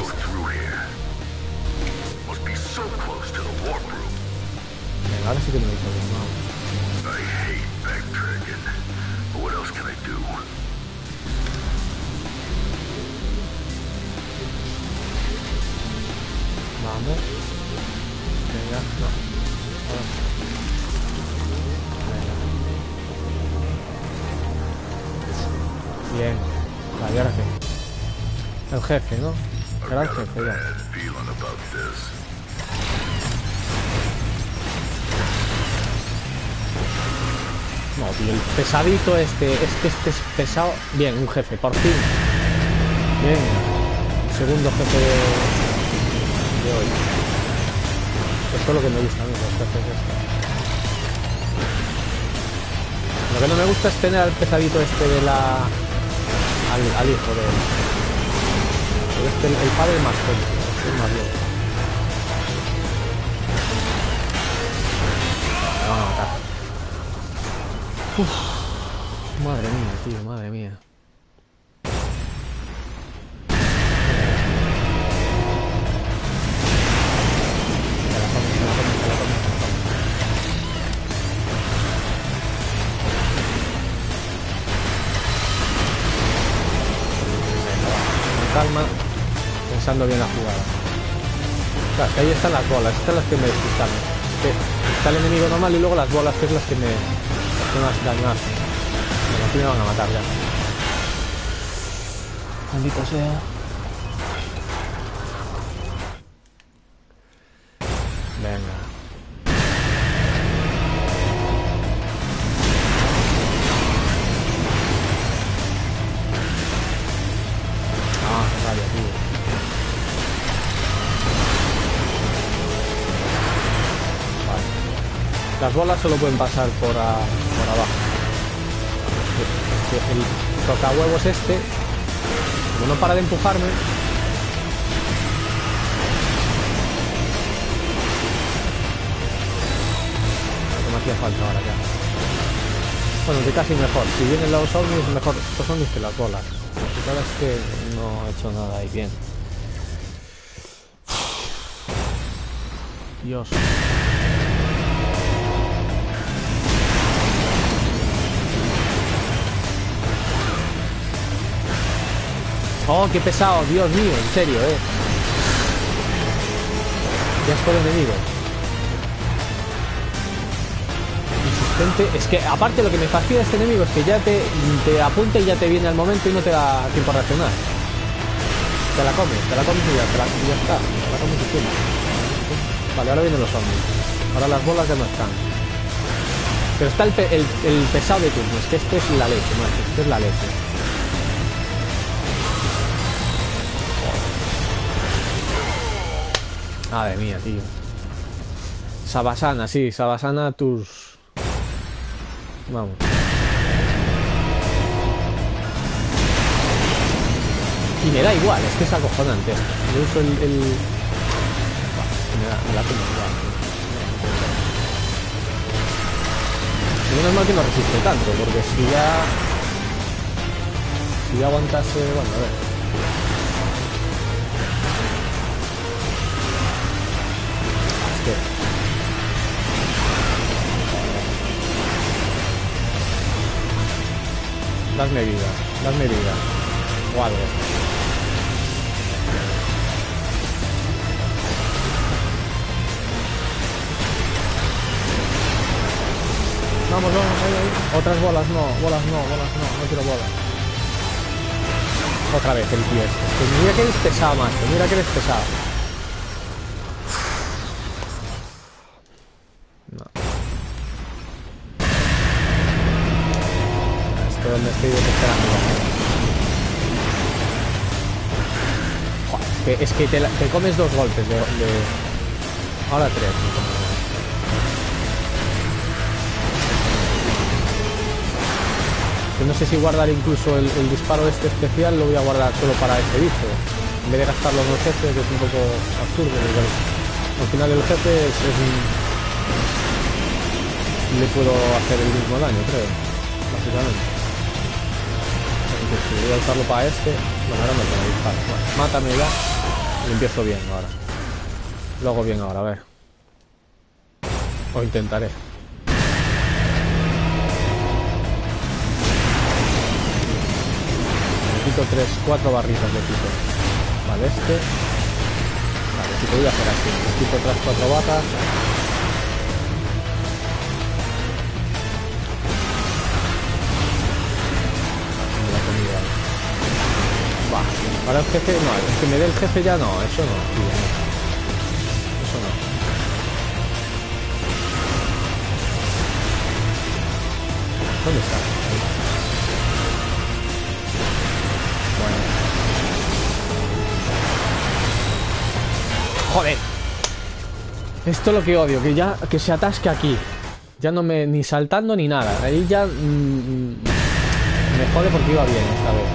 Venga, ahora sí que me lo hizo bien, vamos. Vamos. Venga, no. Venga. Bien. Vale, ¿ahora qué? El jefe, ¿no? Será el jefe, ya. No, tío, el pesadito este, este, este es pesado. Bien, un jefe, por fin. Bien. El segundo jefe de, de hoy. Esto es lo que me gusta a mí, los jefes estos. Lo que no me gusta es tener al pesadito este de la... Al, al hijo de él. Este, el, el padre es más tonto, es más bien. Me van a matar. Uf, madre mía, tío, madre mía. Calma, pensando bien la jugada. Claro, que ahí están las bolas, estas son las que me despistan. Está el enemigo normal y luego las bolas, que es las que me, las que más daño hacen. Bueno, aquí me van a matar ya. Maldito sea. Venga. Las bolas solo pueden pasar por, a, por abajo. El tocahuevos este, como no para de empujarme, lo que me hacía falta ahora ya. Bueno, que casi mejor. Si vienen los ovnis, mejor los ovnis que las bolas. La verdad es que no he hecho nada ahí bien. Dios. Oh, qué pesado, Dios mío, en serio, eh. Ya es por enemigo. Insistente. Es que aparte lo que me fastidia este enemigo es que ya te, te apunta y ya te viene al momento y no te da tiempo a reaccionar. Te la comes, te la comes y ya, te la, y ya está. Te la comes y tiempo. Vale, ahora vienen los zombies. Ahora las bolas ya no están. Pero está el, pe el, el pesado de turno. Es que esto es la leche, macho. Esto es la leche. Madre mía, tío. Sabasana, sí, Sabasana tus... Vamos. Y me da igual, es que es acojonante esto. Yo uso el... el... Me da, me la tengo igual. Y menos mal que no resiste tanto, porque si ya... Si ya aguantase... Bueno, a ver. Es que... Dadme vida, dadme vida. O algo. Vamos, vamos, ahí, ahí. Otras bolas no, bolas no, bolas no, no quiero bolas. Otra vez el tío este. Pues mira que eres pesado, macho, mira que eres pesado. No. Esto me estoy desesperando. Joder, es que, es que te, la, te comes dos golpes de... de... Ahora tres. Que no sé si guardar incluso el, el disparo este especial, lo voy a guardar solo para este bicho. En vez de gastarlo en el jefe, que es un poco absurdo. Porque al final el jefe es, es un... le puedo hacer el mismo daño, creo. Básicamente. Así que si voy a usarlo para este... Bueno, ahora me tengo disparo. Bueno, mátame ya. Y empiezo bien ahora. Lo hago bien ahora, a ver. O intentaré. tres, cuatro barritas de quito. Vale, este. Vale, si te voy a hacer así. Le quito otras cuatro barras. La comida. Bah, ahora el jefe. No, el que me dé el jefe ya no. Eso no, tío, no. Eso no. ¿Dónde está? Joder. Esto es lo que odio, que ya que se atasque aquí. Ya no me ni saltando ni nada. Ahí ya mmm, me jode porque iba bien esta vez.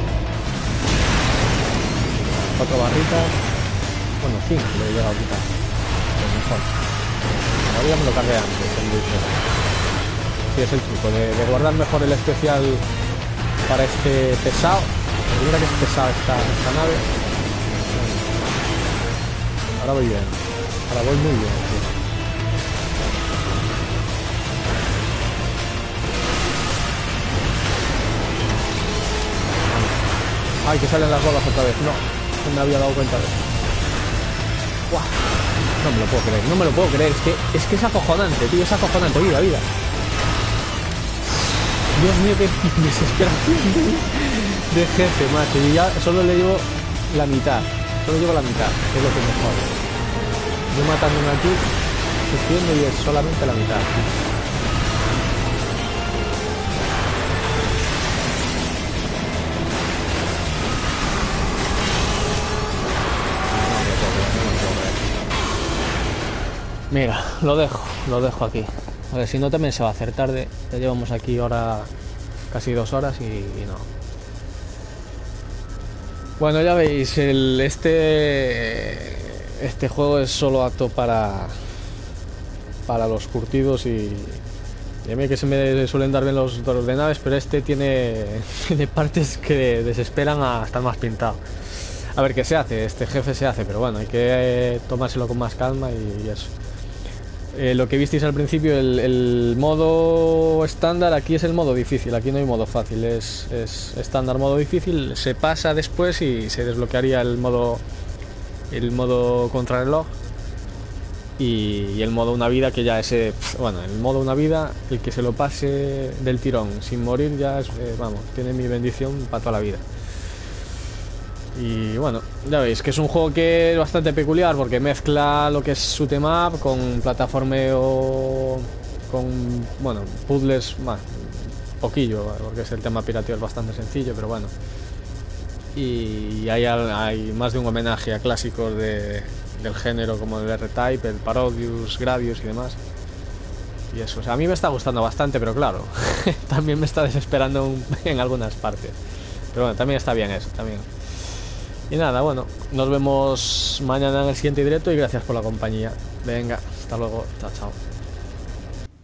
Cuatro barritas. Bueno, cinco le he llegado a quitar. Pues mejor. Ahora ya me lo cargué antes el bicho. Sí, es el truco de, de guardar mejor el especial para este pesado. Mira que es pesado esta, esta nave. Ahora voy bien. Ahora voy muy bien. Tío. Ay, que salen las bolas otra vez. No, no me había dado cuenta de eso. ¡Guau! No me lo puedo creer, no me lo puedo creer. Es que es, que es acojonante, tío. Es acojonante. Vida, vida. Dios mío, qué desesperación de jefe, macho. Y ya solo le llevo la mitad. Solo llevo la mitad, que es lo que mejor. Yo matándome aquí, sufriendo y es solamente la mitad. Mira, lo dejo, lo dejo aquí. A ver, si no también se va a hacer tarde. Ya llevamos aquí ahora casi dos horas y, y no. Bueno, ya veis, el, este este juego es solo apto para para los curtidos y, Y a mí que se me suelen dar bien los doros de naves, pero este tiene, tiene partes que desesperan a estar más pintado. A ver qué se hace, este jefe se hace, pero bueno, hay que eh, tomárselo con más calma y, y eso. Eh, lo que visteis al principio, el, el modo estándar, aquí es el modo difícil, aquí no hay modo fácil, es, es estándar, modo difícil, se pasa después y se desbloquearía el modo, el modo contrarreloj. Y, y el modo una vida, que ya ese, bueno, el modo una vida, el que se lo pase del tirón sin morir ya es, eh, vamos, tiene mi bendición para toda la vida. Y bueno, ya veis que es un juego que es bastante peculiar porque mezcla lo que es shoot 'em up con plataformeo, con, bueno, puzzles, bueno, poquillo, porque es el tema pirateo es bastante sencillo, pero bueno. Y hay, hay más de un homenaje a clásicos de, del género como el R-Type, el Parodius, Gradius y demás. Y eso, o sea, a mí me está gustando bastante, pero claro, también me está desesperando en algunas partes. Pero bueno, también está bien eso, también. Y nada, bueno, nos vemos mañana en el siguiente directo y gracias por la compañía. Venga, hasta luego, chao, chao.